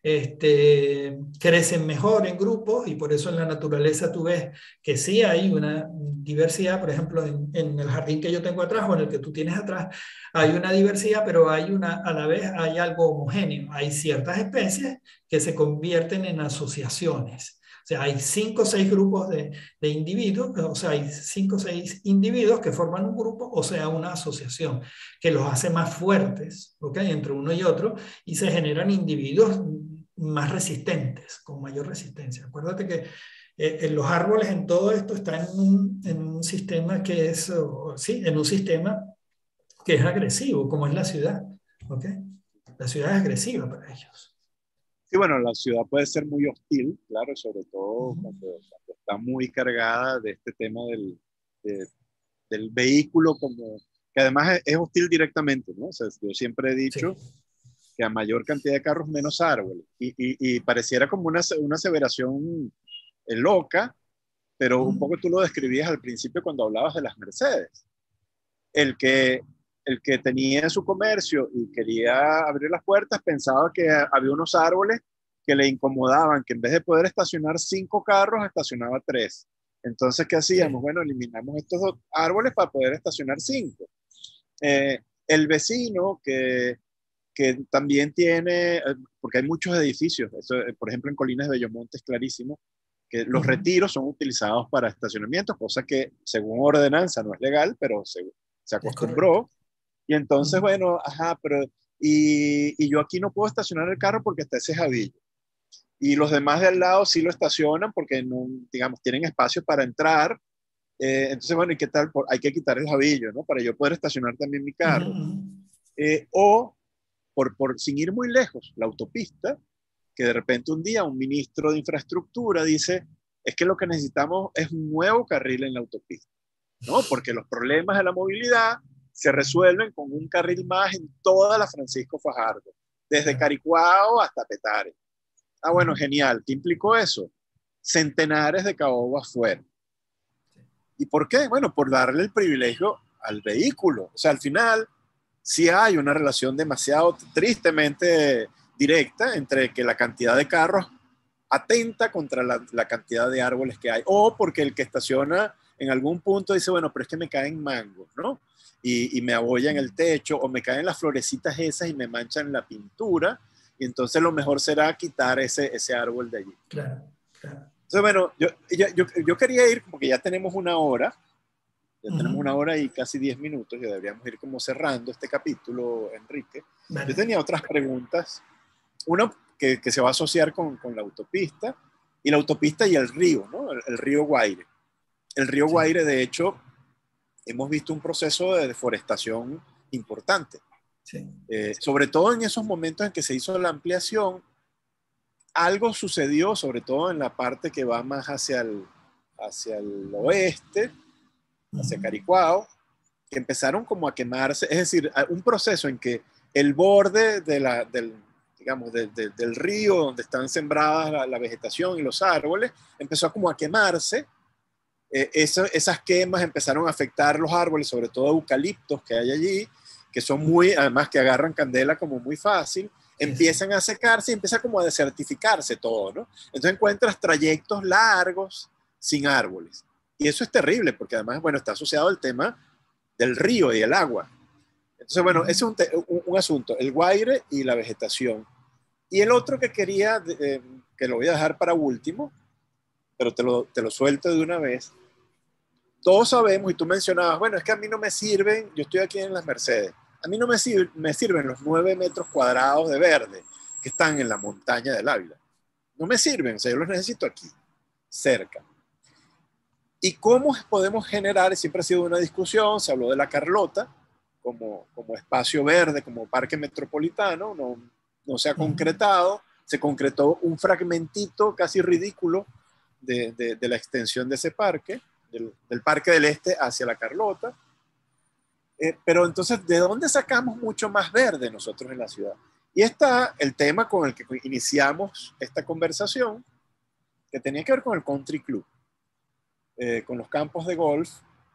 crecen mejor en grupos, y por eso en la naturaleza tú ves que sí hay una diversidad. Por ejemplo, en el jardín que yo tengo atrás o en el que tú tienes atrás, hay una diversidad, pero a la vez hay algo homogéneo. Hay ciertas especies que se convierten en asociaciones. O sea, hay 5 o 6 grupos de individuos, o sea, hay 5 o 6 individuos que forman un grupo, o sea, una asociación, que los hace más fuertes, ¿ok? Entre uno y otro, y se generan individuos más resistentes, con mayor resistencia. Acuérdate que los árboles en todo esto están en un sistema que es, sí, en un sistema que es agresivo, como es la ciudad, ¿ok? La ciudad es agresiva para ellos. Sí, bueno, la ciudad puede ser muy hostil, claro, sobre todo Uh-huh. cuando está muy cargada de este tema de- del vehículo, como, que además es hostil directamente, ¿no? O sea, yo siempre he dicho Sí. que a mayor cantidad de carros, menos árboles. Y pareciera como una aseveración loca, pero un Uh-huh. poco tú lo describías al principio cuando hablabas de las Mercedes. El que, el que tenía su comercio y quería abrir las puertas pensaba que había unos árboles que le incomodaban, que en vez de poder estacionar 5 carros, estacionaba 3. Entonces, ¿qué hacíamos? Sí. Bueno, eliminamos estos 2 árboles para poder estacionar 5. El vecino que también tiene, porque hay muchos edificios, eso, por ejemplo en Colinas de Bellomonte es clarísimo, que los Uh-huh. retiros son utilizados para estacionamiento, cosa que según ordenanza no es legal, pero se Es correcto. acostumbró. Y entonces, Uh-huh. bueno, ajá, pero y yo aquí no puedo estacionar el carro porque está ese jabillo. Y los demás de al lado sí lo estacionan porque, no, digamos, tienen espacio para entrar. Entonces, bueno, ¿y qué tal? Hay que quitar el jabillo, ¿no? Para yo poder estacionar también mi Uh-huh. carro. Uh-huh. O sin ir muy lejos, la autopista, que de repente un día un ministro de infraestructura dice, es que lo que necesitamos es un nuevo carril en la autopista, ¿no? Porque los problemas de la movilidad se resuelven con un carril más en toda la Francisco Fajardo, desde Claro. Caricuao hasta Petare. Ah, bueno, Uh-huh. genial. ¿Qué implicó eso? Centenares de caobas fuera. ¿Y por qué? Bueno, por darle el privilegio al vehículo. O sea, al final sí hay una relación demasiado tristemente directa entre que la cantidad de carros atenta contra la cantidad de árboles que hay, o porque el que estaciona en algún punto dice, bueno, pero es que me caen mangos, ¿no? Y me abollan el techo, o me caen las florecitas esas y me manchan la pintura, y entonces lo mejor será quitar ese árbol de allí. Claro. Claro. Entonces, bueno, yo quería ir, porque ya tenemos una Uh-huh. hora y casi 10 minutos, y deberíamos ir como cerrando este capítulo, Enrique. Yo Vale. tenía otras preguntas, una que se va a asociar con la autopista, y la autopista y el río, ¿no? El río Guaire. El río Sí. Guaire, de hecho, hemos visto un proceso de deforestación importante, Sí. sobre todo en esos momentos en que se hizo la ampliación. Algo sucedió, sobre todo en la parte que va más hacia el oeste, hacia Uh-huh. Caricuao, que empezaron como a quemarse, es decir, un proceso en que el borde digamos, del río donde están sembradas la vegetación y los árboles, empezó como a quemarse. Esas quemas empezaron a afectar los árboles, sobre todo eucaliptos que hay allí, que son además que agarran candela como muy fácil, empiezan a secarse y empieza como a desertificarse todo, ¿no? Entonces encuentras trayectos largos sin árboles. Y eso es terrible, porque además, bueno, está asociado al tema del río y el agua. Entonces, bueno, ese es un asunto, el Guaire y la vegetación. Y el otro que quería, que lo voy a dejar para último, pero te lo suelto de una vez. Todos sabemos, y tú mencionabas, bueno, es que a mí no me sirven, yo estoy aquí en las Mercedes, a mí no me sirven los 9 metros cuadrados de verde que están en la montaña del Ávila. No me sirven, o sea, yo los necesito aquí, cerca. ¿Y cómo podemos generar? Siempre ha sido una discusión, se habló de la Carlota como espacio verde, como parque metropolitano, no se ha concretado, se concretó un fragmentito casi ridículo de la extensión de ese parque, del Parque del Este hacia la Carlota. Pero entonces, ¿de dónde sacamos mucho más verde nosotros en la ciudad? Y está el tema con el que iniciamos esta conversación, que tenía que ver con el country club. Con los campos de golf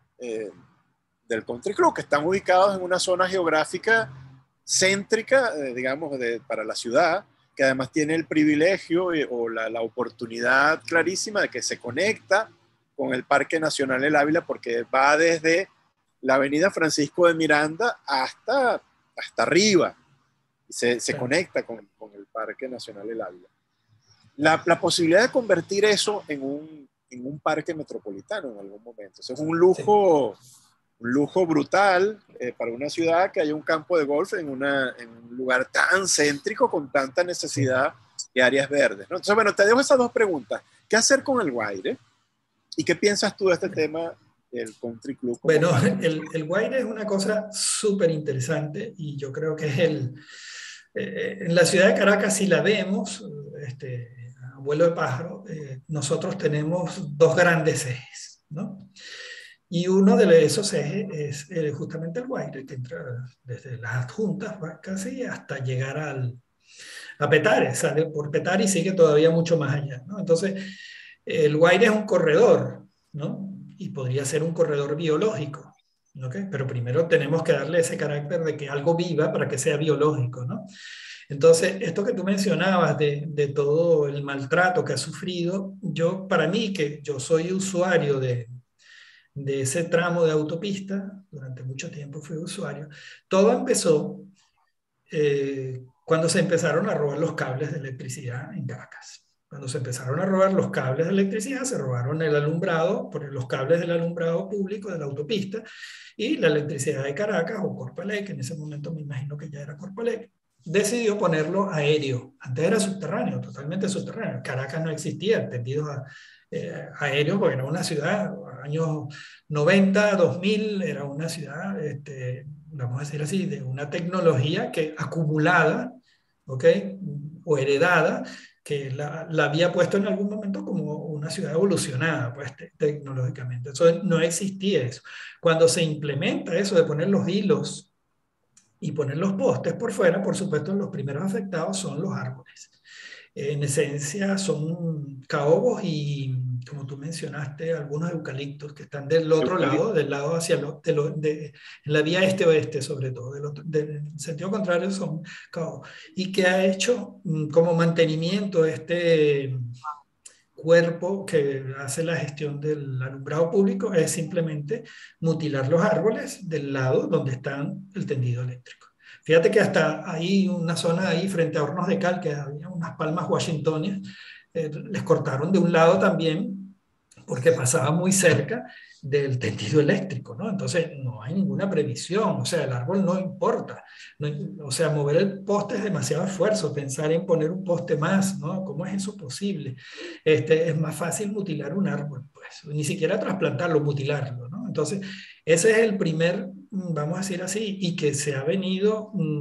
del country club, que están ubicados en una zona geográfica céntrica, digamos, para la ciudad, que además tiene el privilegio o la oportunidad clarísima de que se conecta con el Parque Nacional El Ávila, porque va desde la avenida Francisco de Miranda hasta arriba, y se conecta con el Parque Nacional El Ávila. La posibilidad de convertir eso en un parque metropolitano en algún momento. Eso es un lujo, un lujo brutal para una ciudad que haya un campo de golf en un lugar tan céntrico con tanta necesidad de áreas verdes, ¿no? Entonces, bueno, te dejo esas dos preguntas. ¿Qué hacer con el Guaire? ¿Y qué piensas tú de este tema del country club? Bueno, el Guaire es una cosa súper interesante y yo creo que es en la ciudad de Caracas, si la vemos, a vuelo de pájaro, nosotros tenemos dos grandes ejes, ¿no? Y uno de esos ejes es justamente el Guaire, que entra desde las adjuntas casi hasta llegar a Petare, sale por Petare y sigue todavía mucho más allá, ¿no? Entonces, el Guaire es un corredor, ¿no? Y podría ser un corredor biológico, ¿ok? Pero primero tenemos que darle ese carácter de que algo viva para que sea biológico, ¿no? Entonces, esto que tú mencionabas de todo el maltrato que ha sufrido, para mí, que yo soy usuario de ese tramo de autopista, durante mucho tiempo fui usuario, todo empezó cuando se empezaron a robar los cables de electricidad en Caracas. Cuando se empezaron a robar los cables de electricidad, se robaron el alumbrado, los cables del alumbrado público de la autopista, y la electricidad de Caracas, o Corpoelec, que en ese momento me imagino que ya era Corpoelec, decidió ponerlo aéreo. Antes era subterráneo, totalmente subterráneo. Caracas no existía, tendidos aéreos, porque era una ciudad, años 90, 2000, era una ciudad, vamos a decir así, de una tecnología que acumulada, ¿ok? O heredada, que la había puesto en algún momento como una ciudad evolucionada, pues, tecnológicamente. Eso no existía eso. Cuando se implementa eso de poner los hilos y poner los postes por fuera, por supuesto, los primeros afectados son los árboles. En esencia son caobos y, como tú mencionaste, algunos eucaliptos que están del otro lado, del lado hacia en la vía este-oeste sobre todo, del sentido contrario son caobos. Y que ha hecho como mantenimiento este cuerpo que hace la gestión del alumbrado público es simplemente mutilar los árboles del lado donde está el tendido eléctrico. Fíjate que hasta ahí, una zona ahí frente a Hornos de Cal, que había unas palmas washingtonias, les cortaron de un lado también porque pasaba muy cerca del tendido eléctrico, ¿no? Entonces no hay ninguna previsión, o sea, el árbol no importa, no, o sea, mover el poste es demasiado esfuerzo, pensar en poner un poste más, ¿no? ¿Cómo es eso posible? Es más fácil mutilar un árbol, pues, ni siquiera trasplantarlo, mutilarlo, ¿no? Entonces, ese es el primer, vamos a decir así, y que se ha venido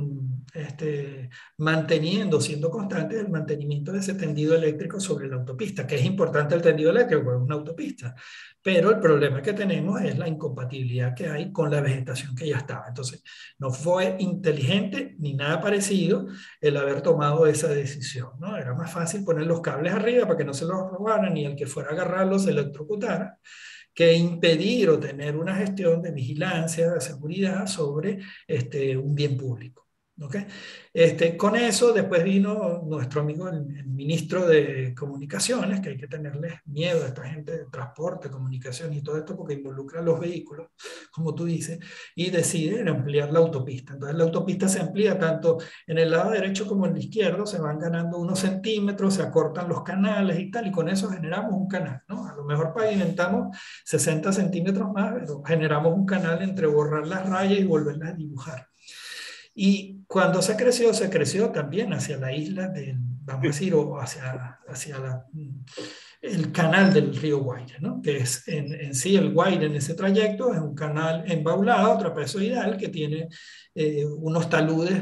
manteniendo, siendo constantes el mantenimiento de ese tendido eléctrico sobre la autopista, que es importante el tendido eléctrico, porque es una autopista, pero el problema que tenemos es la incompatibilidad que hay con la vegetación que ya estaba. Entonces, no fue inteligente ni nada parecido el haber tomado esa decisión, ¿no? Era más fácil poner los cables arriba para que no se los robaran y el que fuera a agarrarlos se electrocutara, que impedir o tener una gestión de vigilancia, de seguridad sobre un bien público. ¿Okay? Con eso después vino nuestro amigo el ministro de Comunicaciones, que hay que tenerles miedo a esta gente de transporte, comunicación y todo esto porque involucra a los vehículos, como tú dices, y decide ampliar la autopista. Entonces la autopista se amplía tanto en el lado derecho como en el izquierdo, se van ganando unos centímetros, se acortan los canales y tal, y con eso generamos un canal, ¿no? A lo mejor pavimentamos 60 centímetros más, pero generamos un canal entre borrar las rayas y volverlas a dibujar. Y cuando se creció también hacia la isla del, vamos a decir, o hacia el canal del río Guaire, ¿no? Que es en sí el Guaire en ese trayecto, es un canal embaulado, trapezoidal, que tiene unos taludes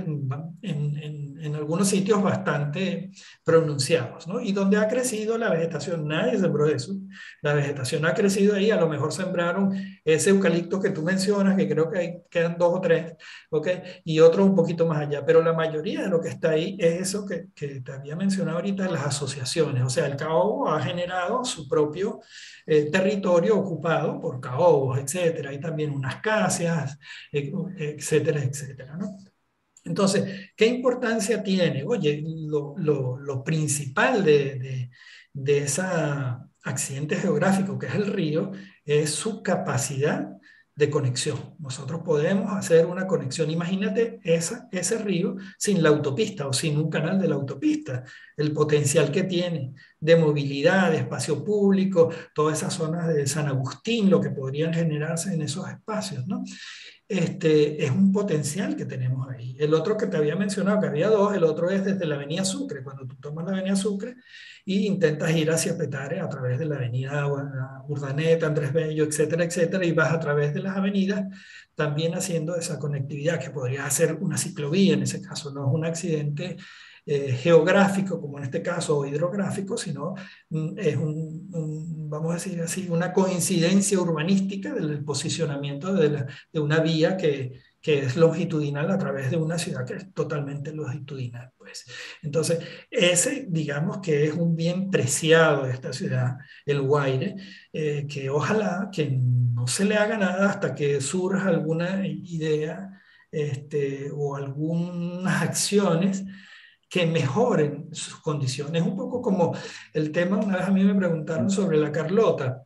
en algunos sitios bastante pronunciados, ¿no? Y donde ha crecido la vegetación, nadie sembró eso, la vegetación ha crecido ahí, a lo mejor sembraron ese eucalipto que tú mencionas, que creo que ahí quedan 2 o 3, ¿ok? Y otros un poquito más allá, pero la mayoría de lo que está ahí es eso que te había mencionado ahorita, las asociaciones, o sea, el caobo ha generado su propio territorio ocupado por caobos, etcétera, hay también unas casias, etcétera, etcétera, ¿no? Entonces, ¿qué importancia tiene? Oye, lo principal de ese accidente geográfico que es el río es su capacidad de conexión. Nosotros podemos hacer una conexión. Imagínate ese río sin la autopista o sin un canal de la autopista, el potencial que tiene de movilidad, de espacio público, todas esas zonas de San Agustín, lo que podrían generarse en esos espacios, ¿no? Es un potencial que tenemos ahí. El otro que te había mencionado, que había dos, el otro es desde la Avenida Sucre, cuando tú tomas la Avenida Sucre y intentas ir hacia Petare a través de la Avenida Urdaneta, Andrés Bello, etcétera, etcétera, y vas a través de las avenidas también haciendo esa conectividad, que podría hacer una ciclovía en ese caso, no es un accidente geográfico, como en este caso, o hidrográfico, sino es vamos a decir así, una coincidencia urbanística del posicionamiento de una vía que es longitudinal a través de una ciudad que es totalmente longitudinal, pues. Entonces, ese, digamos que es un bien preciado de esta ciudad, el Guaire, que ojalá que no se le haga nada hasta que surja alguna idea o algunas acciones que mejoren sus condiciones. Un poco como el tema, una vez a mí me preguntaron sobre la Carlota.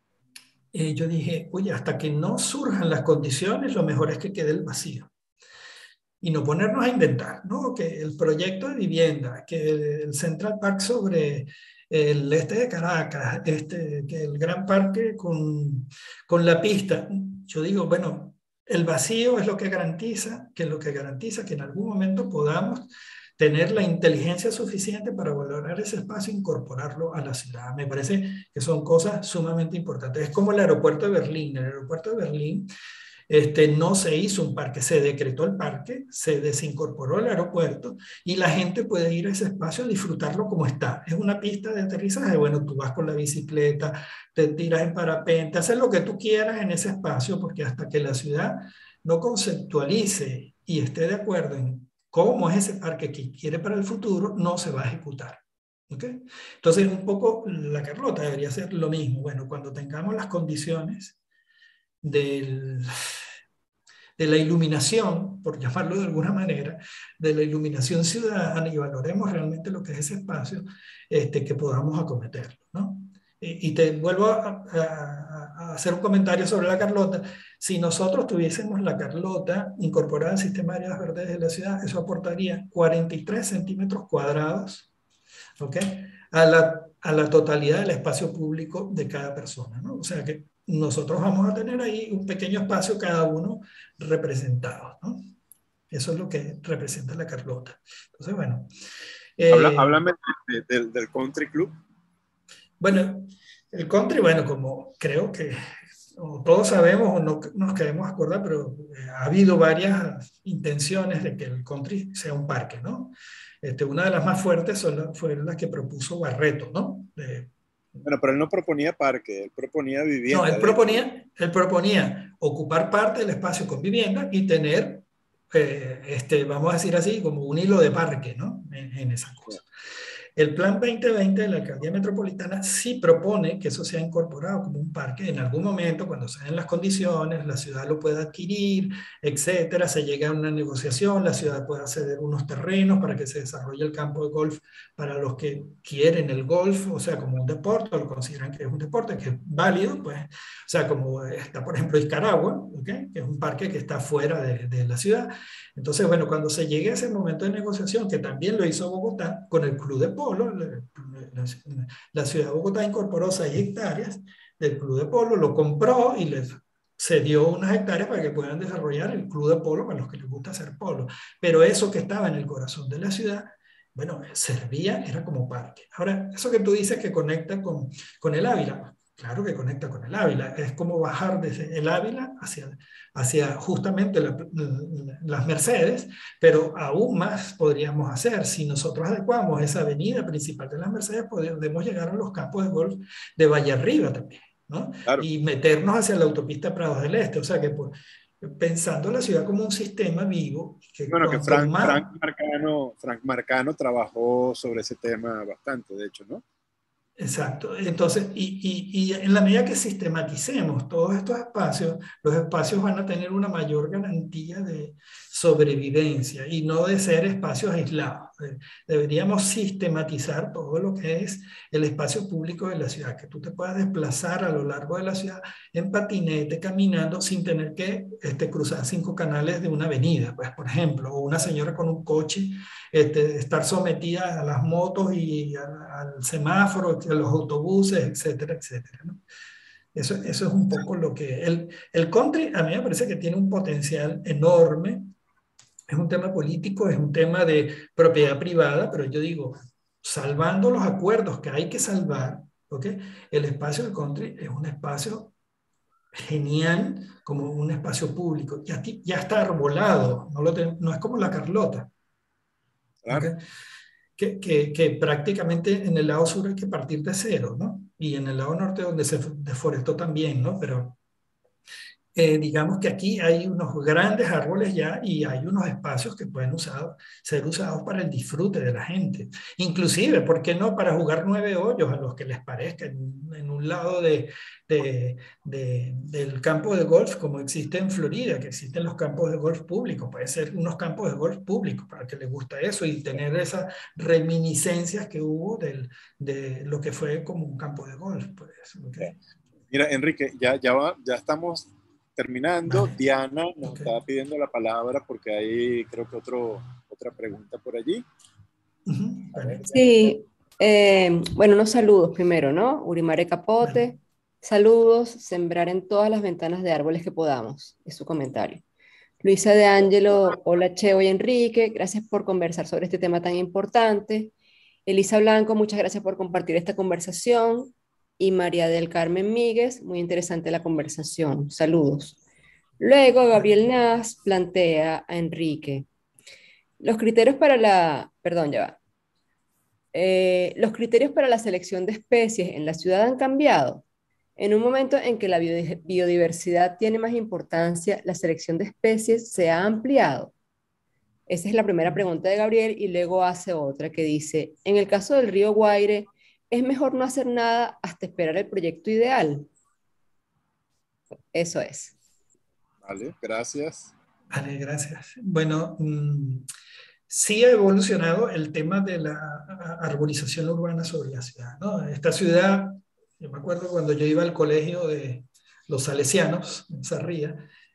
Yo dije, oye, hasta que no surjan las condiciones, lo mejor es que quede el vacío. Y no ponernos a inventar, ¿no? Que el proyecto de vivienda, que el Central Park sobre el este de Caracas, que el Gran Parque con la pista. Yo digo, bueno, el vacío es lo que garantiza que en algún momento podamos tener la inteligencia suficiente para valorar ese espacio e incorporarlo a la ciudad. Me parece que son cosas sumamente importantes. Es como el aeropuerto de Berlín. El aeropuerto de Berlín no se hizo un parque, se decretó el parque, se desincorporó el aeropuerto y la gente puede ir a ese espacio a disfrutarlo como está. Es una pista de aterrizaje, bueno, tú vas con la bicicleta, te tiras en parapente, haces lo que tú quieras en ese espacio, porque hasta que la ciudad no conceptualice y esté de acuerdo en cómo es ese parque que quiere para el futuro, no se va a ejecutar. ¿Okay? Entonces, un poco la Carlota debería ser lo mismo. Bueno, cuando tengamos las condiciones del, de la iluminación, por llamarlo de alguna manera, de la iluminación ciudadana y valoremos realmente lo que es ese espacio, que podamos acometerlo, ¿no? Y te vuelvo a hacer un comentario sobre la Carlota. Si nosotros tuviésemos la Carlota incorporada al sistema de áreas verdes de la ciudad, eso aportaría 43 centímetros cuadrados, ¿ok? A la totalidad del espacio público de cada persona, ¿no? O sea que nosotros vamos a tener ahí un pequeño espacio cada uno representado, ¿no? Eso es lo que representa la Carlota. Entonces, bueno. Háblame del Country Club. Bueno, el country, bueno, como creo que o todos sabemos o no nos queremos acordar, pero ha habido varias intenciones de que el country sea un parque, ¿no? Una de las más fuertes fue la que propuso Barreto, ¿no? Bueno, pero él no proponía parque, él proponía No, vivienda dentro del... él proponía ocupar parte del espacio con vivienda y tener, vamos a decir así, como un hilo de parque, ¿no? En esa cosa. El Plan 2020 de la Alcaldía Metropolitana sí propone que eso sea incorporado como un parque en algún momento, cuando se den las condiciones, la ciudad lo pueda adquirir, etcétera, se llega a una negociación, la ciudad pueda ceder unos terrenos para que se desarrolle el campo de golf para los que quieren el golf, o sea, como un deporte, o lo consideran que es un deporte, que es válido, pues, o sea, como está, por ejemplo, Iscaragua, ¿okay? Que es un parque que está fuera de la ciudad. Entonces, bueno, cuando se llegue a ese momento de negociación, que también lo hizo Bogotá con el Club de Polo, la ciudad de Bogotá incorporó 6 hectáreas del Club de Polo, lo compró y les cedió unas hectáreas para que puedan desarrollar el Club de Polo para los que les gusta hacer polo. Pero eso que estaba en el corazón de la ciudad, bueno, servía, era como parque. Ahora, eso que tú dices que conecta con el Ávila, claro que conecta con el Ávila, es como bajar desde el Ávila hacia justamente las Mercedes, pero aún más podríamos hacer. Si nosotros adecuamos esa avenida principal de las Mercedes, podemos llegar a los campos de golf de Valle Arriba también, ¿no? Claro. Y meternos hacia la autopista Prados del Este. O sea que pensando la ciudad como un sistema vivo, que Bueno, que cuanto más... Frank Marcano trabajó sobre ese tema bastante, de hecho, ¿no? Exacto. Entonces, y en la medida que sistematicemos todos estos espacios, los espacios van a tener una mayor garantía de sobrevivencia y no de ser espacios aislados. Deberíamos sistematizar todo lo que es el espacio público de la ciudad, que tú te puedas desplazar a lo largo de la ciudad en patinete, caminando, sin tener que cruzar 5 canales de una avenida, pues, por ejemplo, o una señora con un coche estar sometida a las motos y al semáforo, a los autobuses, etcétera, etcétera, ¿no? Eso es un poco lo que... El country a mí me parece que tiene un potencial enorme. Es un tema político, es un tema de propiedad privada, pero yo digo, salvando los acuerdos que hay que salvar, ¿ok? El espacio del country es un espacio genial como un espacio público. Ya está arbolado, no es como la Carlota. Claro. ¿Okay? Que prácticamente en el lado sur hay que partir de cero, ¿no? Y en el lado norte donde se deforestó también, ¿no? Pero digamos que aquí hay unos grandes árboles ya y hay unos espacios que pueden ser usados para el disfrute de la gente. Inclusive, ¿por qué no para jugar 9 hoyos a los que les parezca en un lado del campo de golf como existe en Florida, que existen los campos de golf públicos? Puede ser unos campos de golf públicos para el que les gusta eso y tener esas reminiscencias que hubo de lo que fue como un campo de golf. Pues, ¿okay? Mira, Enrique, ya estamos terminando. Vale, Diana nos ok. estaba pidiendo la palabra porque hay, creo que otra pregunta por allí. A ver, Vale, Diana. Sí, bueno, unos saludos primero, ¿no? Urimare vale. Capote, saludos, sembrar en todas las ventanas de árboles que podamos, es su comentario. Luisa de Ángelo, hola Cheo y Enrique, gracias por conversar sobre este tema tan importante. Elisa Blanco, muchas gracias por compartir esta conversación. Y María del Carmen Míguez, muy interesante la conversación, saludos. Luego, Gabriel Vale. Nas plantea a Enrique, los criterios para la, perdón, ya va. Los criterios para la selección de especies en la ciudad han cambiado. En un momento en que la biodiversidad tiene más importancia, la selección de especies se ha ampliado. Esa es la primera pregunta de Gabriel y luego hace otra que dice, en el caso del río Guaire, ¿es mejor no hacer nada hasta esperar el proyecto ideal? Eso es. Vale, gracias. Vale, gracias. Bueno, sí ha evolucionado el tema de la arborización urbana sobre la ciudad, ¿no? Esta ciudad, yo me acuerdo cuando yo iba al colegio de los Salesianos, en Sarría,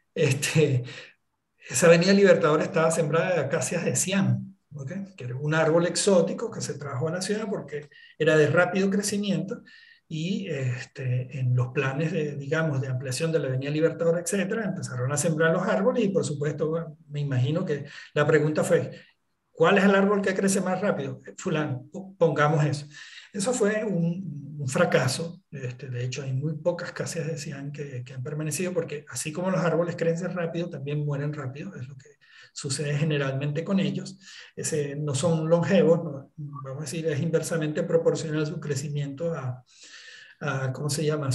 esa avenida Libertador estaba sembrada de acacias de Siam, ¿okay? Que era un árbol exótico que se trajo a la ciudad porque era de rápido crecimiento y en los planes de, digamos, de ampliación de la avenida Libertador, etcétera, empezaron a sembrar los árboles y por supuesto, bueno, me imagino que la pregunta fue, ¿cuál es el árbol que crece más rápido? Fulano, pongamos eso. Eso fue un un fracaso. De hecho, hay muy pocas casas de cian que han permanecido, porque así como los árboles crecen rápido, también mueren rápido, es lo que sucede generalmente con ellos. No son longevos, no, vamos a decir, es inversamente proporcional su crecimiento ¿cómo se llama?,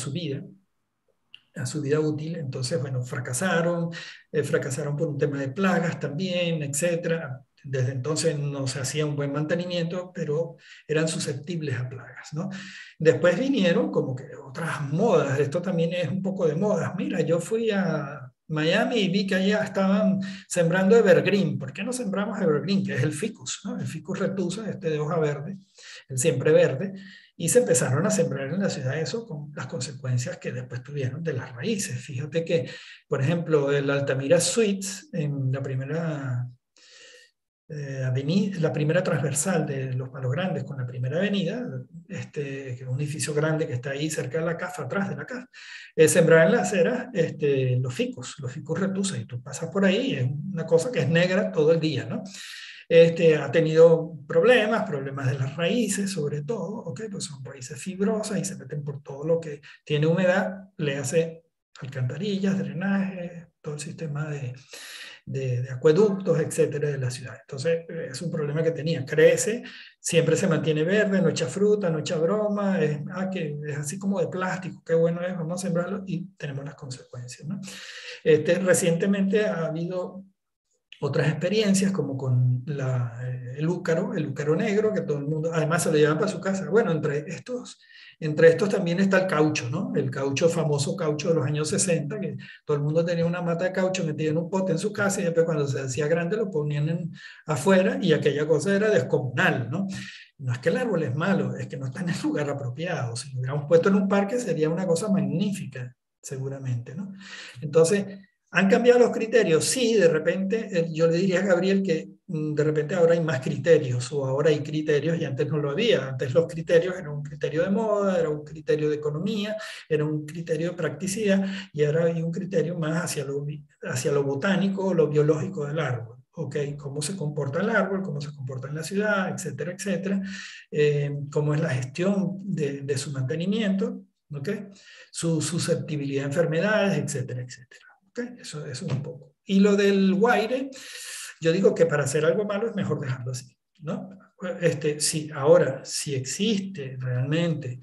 a su vida útil. Entonces, bueno, fracasaron por un tema de plagas también, etcétera. Desde entonces no se hacía un buen mantenimiento, pero eran susceptibles a plagas, ¿no? Después vinieron como que otras modas. Esto también es un poco de modas. Mira, yo fui a Miami y vi que allá estaban sembrando evergreen. ¿Por qué no sembramos evergreen? Que es el ficus, ¿no? El ficus retusa, de hoja verde, el siempre verde. Y se empezaron a sembrar en la ciudad eso con las consecuencias que después tuvieron de las raíces. Fíjate que, por ejemplo, el Altamira Suites, en la primera avenida, la primera transversal de Los Palos Grandes con la primera avenida, que es un edificio grande que está ahí cerca de la casa, atrás de la casa, sembrar en la acera los ficus retusa, y tú pasas por ahí, es una cosa que es negra todo el día, ¿no? Ha tenido problemas de las raíces, sobre todo, ¿ok? Pues son raíces fibrosas y se meten por todo lo que tiene humedad, le hace alcantarillas, drenaje, todo el sistema de acueductos, etcétera, de la ciudad. Entonces, es un problema que tenía. Crece, siempre se mantiene verde, no echa fruta, no echa broma, que es así como de plástico, qué bueno es, vamos a sembrarlo, y tenemos las consecuencias, ¿no? Recientemente ha habido otras experiencias, como con el úcaro negro, que todo el mundo, además se lo llevan para su casa. Bueno, entre estos también está el caucho, ¿no? El caucho, famoso caucho de los años 60, que todo el mundo tenía una mata de caucho metida en un pote en su casa, y después cuando se hacía grande lo ponían afuera, y aquella cosa era descomunal, ¿no? No es que el árbol es malo, es que no está en el lugar apropiado. Si lo hubiéramos puesto en un parque sería una cosa magnífica, seguramente, ¿no? Entonces, ¿han cambiado los criterios? Sí, de repente, yo le diría a Gabriel que de repente ahora hay más criterios, o ahora hay criterios y antes no lo había. Antes los criterios eran un criterio de moda, era un criterio de economía, era un criterio de practicidad, y ahora hay un criterio más hacia lo botánico o lo biológico del árbol. Okay, cómo se comporta el árbol, cómo se comporta en la ciudad, etcétera, etcétera, cómo es la gestión de su mantenimiento, okay, su susceptibilidad a enfermedades, etcétera, etcétera. Okay, eso es un poco. Y lo del guaire, yo digo que para hacer algo malo es mejor dejarlo así, ¿no? Sí, ahora, si existe realmente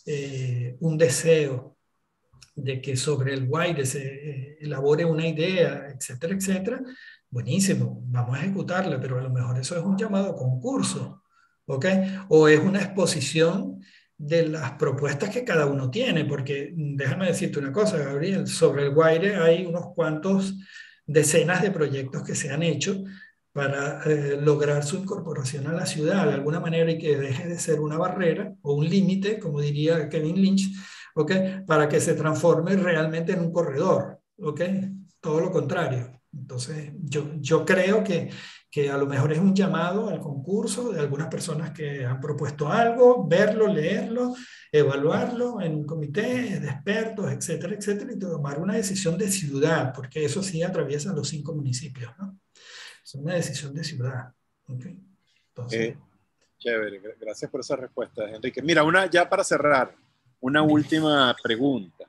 un deseo de que sobre el guaire se elabore una idea, etcétera, etcétera, buenísimo, vamos a ejecutarla, pero a lo mejor eso es un llamado concurso, ¿ok? O es una exposición de las propuestas que cada uno tiene, porque déjame decirte una cosa, Gabriel, sobre el guaire hay unos cuantos decenas de proyectos que se han hecho para lograr su incorporación a la ciudad de alguna manera, y que deje de ser una barrera o un límite, como diría Kevin Lynch, ¿okay? Para que se transforme realmente en un corredor, ¿okay? Todo lo contrario. Entonces, yo creo que a lo mejor es un llamado al concurso de algunas personas que han propuesto algo, verlo, leerlo, evaluarlo en un comité de expertos, etcétera, etcétera, y tomar una decisión de ciudad, porque eso sí atraviesa los 5 municipios, ¿no? Es una decisión de ciudad. ¿Okay? Entonces, chévere, gracias por esa respuesta, Enrique. Mira, ya para cerrar, una última pregunta.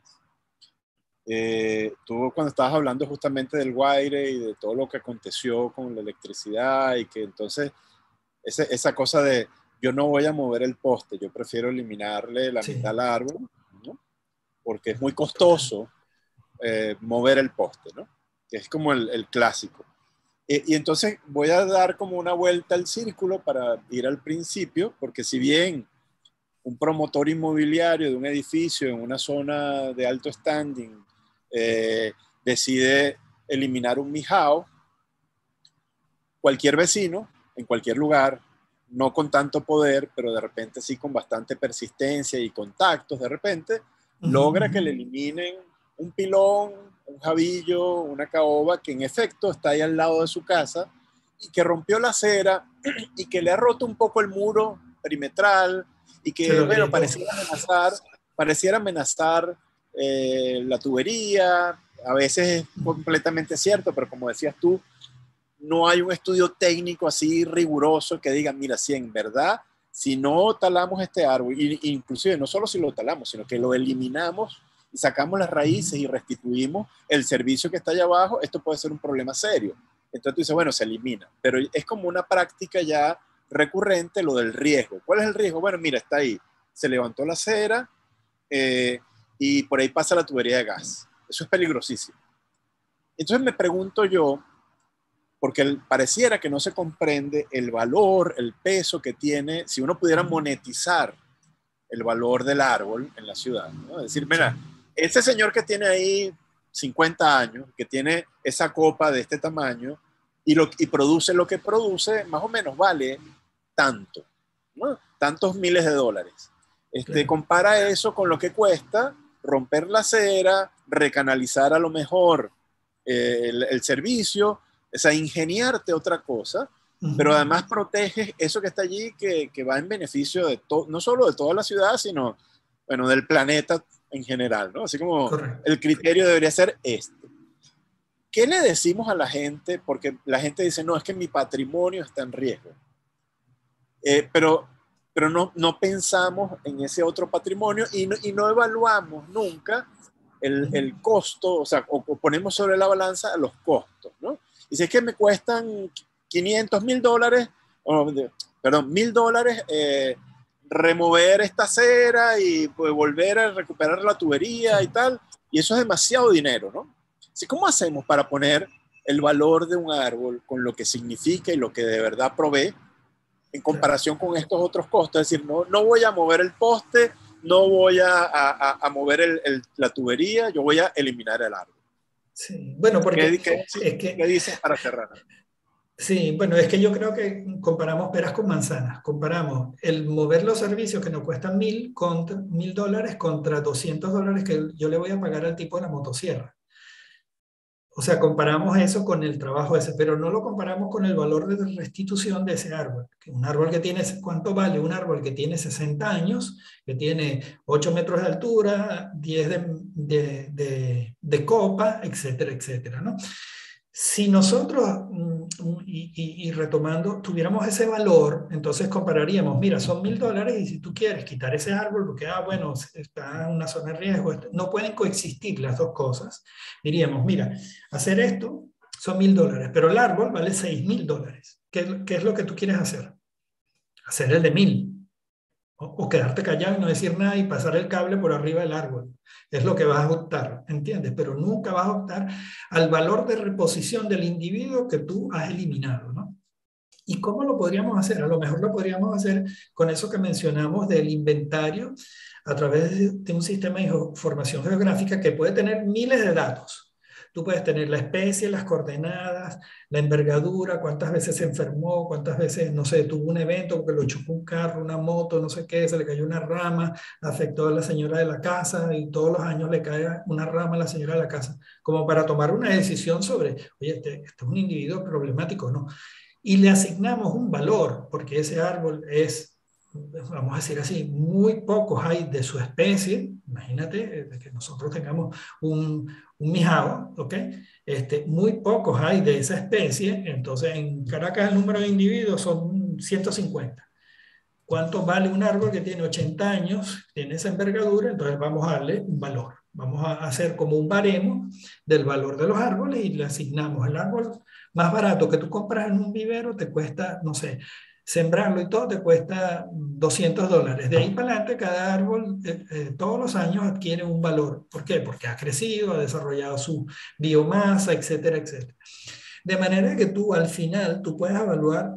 Tú cuando estabas hablando justamente del guaire y de todo lo que aconteció con la electricidad, y que entonces esa cosa de yo no voy a mover el poste, yo prefiero eliminarle la mitad al árbol, ¿no? Porque es muy costoso mover el poste, ¿no? Que es como el clásico. Y entonces voy a dar como una vuelta al círculo para ir al principio, porque si bien un promotor inmobiliario de un edificio en una zona de alto standing decide eliminar un mijao, cualquier vecino, en cualquier lugar, no con tanto poder, pero de repente sí con bastante persistencia y contactos, de repente, logra que le eliminen un pilón, un jabillo, una caoba, que en efecto está ahí al lado de su casa, y que rompió la acera, y que le ha roto un poco el muro perimetral, y que, bueno, pareciera amenazar la tubería. A veces es completamente cierto, pero como decías tú, no hay un estudio técnico así riguroso que diga, mira, si en verdad si no talamos este árbol, inclusive no solo si lo talamos, sino que lo eliminamos y sacamos las raíces y restituimos el servicio que está allá abajo, esto puede ser un problema serio. Entonces tú dices, bueno, se elimina. Pero es como una práctica ya recurrente lo del riesgo. ¿Cuál es el riesgo? Bueno, mira, está ahí. Se levantó la acera y por ahí pasa la tubería de gas. Eso es peligrosísimo. Entonces me pregunto yo, porque pareciera que no se comprende el valor, el peso que tiene, si uno pudiera monetizar el valor del árbol en la ciudad, ¿no? Es decir, mira, ese señor que tiene ahí 50 años, que tiene esa copa de este tamaño y produce lo que produce, más o menos vale tanto, ¿no? Tantos miles de dólares. Claro. Compara eso con lo que cuesta romper la acera, recanalizar a lo mejor el servicio, o sea, ingeniarte otra cosa, pero además proteges eso que está allí que va en beneficio de no solo de toda la ciudad, sino, bueno, del planeta en general, ¿no? Así como Correcto. el criterio debería ser este. ¿Qué le decimos a la gente? Porque la gente dice, no, es que mi patrimonio está en riesgo. Pero no pensamos en ese otro patrimonio y no evaluamos nunca el costo, o sea, o ponemos sobre la balanza los costos, ¿no? Y si es que me cuestan $500,000, perdón, $1,000 remover esta acera y pues, volver a recuperar la tubería y tal, y eso es demasiado dinero, ¿no? Así, ¿cómo hacemos para poner el valor de un árbol con lo que significa y lo que de verdad provee en comparación con estos otros costos? Es decir, no voy a mover el poste, no voy a mover la tubería, yo voy a eliminar el árbol. Sí, bueno, porque ¿Qué dices para cerrar? sí, bueno, es que yo creo que comparamos peras con manzanas. Comparamos el mover los servicios que nos cuestan $1,000 contra $200 que yo le voy a pagar al tipo de la motosierra. O sea, comparamos eso con el trabajo ese, pero no lo comparamos con el valor de restitución de ese árbol. Un árbol que tiene, ¿cuánto vale? Un árbol que tiene 60 años, que tiene 8 metros de altura, 10 de copa, etcétera, etcétera, ¿no? Si nosotros, y retomando, tuviéramos ese valor, entonces compararíamos, mira, son $1,000 y si tú quieres quitar ese árbol, porque, bueno, está en una zona de riesgo, no pueden coexistir las dos cosas, diríamos, mira, hacer esto son $1,000, pero el árbol vale $6,000. ¿Qué es lo que tú quieres hacer? Hacer el de 1,000. O quedarte callado y no decir nada y pasar el cable por arriba del árbol. Es lo que vas a optar, ¿entiendes? Pero nunca vas a optar al valor de reposición del individuo que tú has eliminado, ¿no? ¿Y cómo lo podríamos hacer? A lo mejor lo podríamos hacer con eso que mencionamos del inventario a través de un sistema de información geográfica que puede tener miles de datos. Tú puedes tener la especie, las coordenadas, la envergadura, cuántas veces se enfermó, cuántas veces, no sé, tuvo un evento porque lo chocó un carro, una moto, no sé qué, se le cayó una rama, afectó a la señora de la casa y todos los años le cae una rama a la señora de la casa, como para tomar una decisión sobre, oye, este es un individuo problemático, ¿no? Y le asignamos un valor, porque ese árbol es, vamos a decir así, muy pocos hay de su especie. Imagínate que nosotros tengamos un mijao, ¿ok? Muy pocos hay de esa especie, entonces en Caracas el número de individuos son 150. ¿Cuánto vale un árbol que tiene 80 años, tiene esa envergadura? Entonces vamos a darle un valor. Vamos a hacer como un baremo del valor de los árboles y le asignamos el árbol más barato que tú compras en un vivero, te cuesta, no sé, sembrarlo y todo te cuesta $200. De ahí para adelante, cada árbol todos los años adquiere un valor. ¿Por qué? Porque ha crecido, ha desarrollado su biomasa, etcétera, etcétera. De manera que tú al final tú puedes evaluar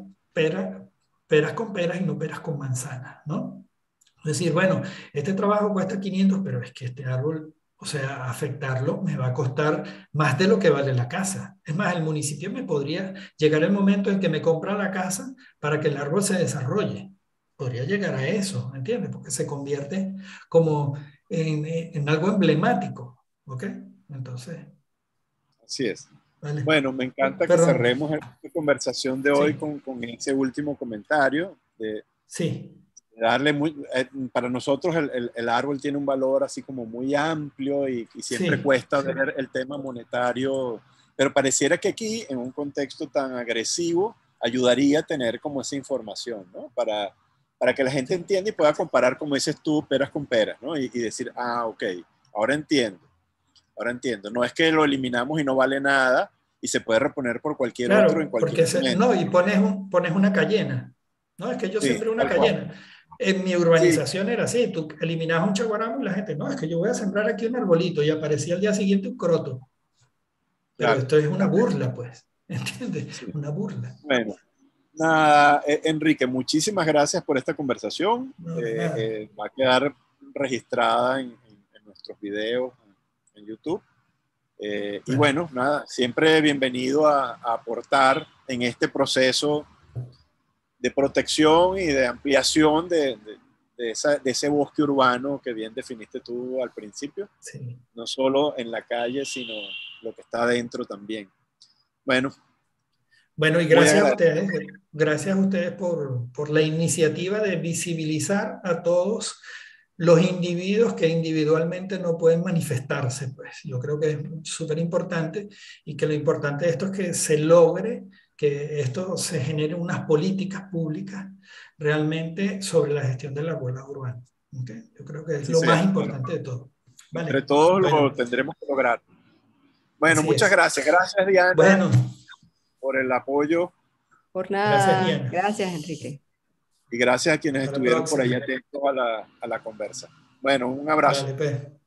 peras con peras y no peras con manzanas, ¿no? Es decir, bueno, este trabajo cuesta 500, pero es que este árbol, o sea, afectarlo me va a costar más de lo que vale la casa. Es más, el municipio me podría llegar el momento en que me compra la casa para que el árbol se desarrolle. Podría llegar a eso, ¿entiendes? Porque se convierte como en algo emblemático, ¿ok? Entonces, Así es. vale. Bueno, me encanta que Perdón, cerremos esta conversación de hoy sí, con ese último comentario de sí, darle para nosotros el árbol tiene un valor así como muy amplio y siempre sí, cuesta sí. ver el tema monetario, pero pareciera que aquí, en un contexto tan agresivo, ayudaría a tener como esa información, ¿no? Para para que la gente Sí. entienda y pueda comparar, como dices tú, peras con peras, ¿no? Y decir, ah, ok, ahora entiendo, ahora entiendo. No es que lo eliminamos y no vale nada y se puede reponer por cualquier otro en Claro, cualquier porque momento. no, y pones una cayena. No, es que yo Sí, sembré una tal cual. cayena. En mi Sí, urbanización era así, tú eliminabas un chaguaramo y la gente, no, es que yo voy a sembrar aquí un arbolito y aparecía al día siguiente un croto. Pero claro. esto es una burla, pues, ¿entiendes? Sí. Una burla. Bueno, nada, Enrique, muchísimas gracias por esta conversación. No, de nada. Va a quedar registrada en nuestros videos en YouTube. Y Bueno, bueno, nada, siempre bienvenido a aportar en este proceso de protección y de ampliación de ese bosque urbano que bien definiste tú al principio, sí. no solo en la calle, sino lo que está adentro también. Bueno, Bueno, y muy agradecido. gracias a ustedes por la iniciativa de visibilizar a todos los individuos que individualmente no pueden manifestarse, pues yo creo que es súper importante y que lo importante de esto es que se logre, que esto se genere unas políticas públicas realmente sobre la gestión de la arbolado urbana. ¿Ok? Yo creo que es Así lo más sea. Bueno, importante de todo. entre Vale, todos lo bueno, tendremos que lograr. Bueno, así muchas es. gracias. Gracias, Diana, Bueno, por el apoyo Por gracias nada. Diana. Gracias, Enrique. y gracias a quienes Hasta la estuvieron por ahí próxima. atentos a la conversa. Bueno, un abrazo. Vale, pues.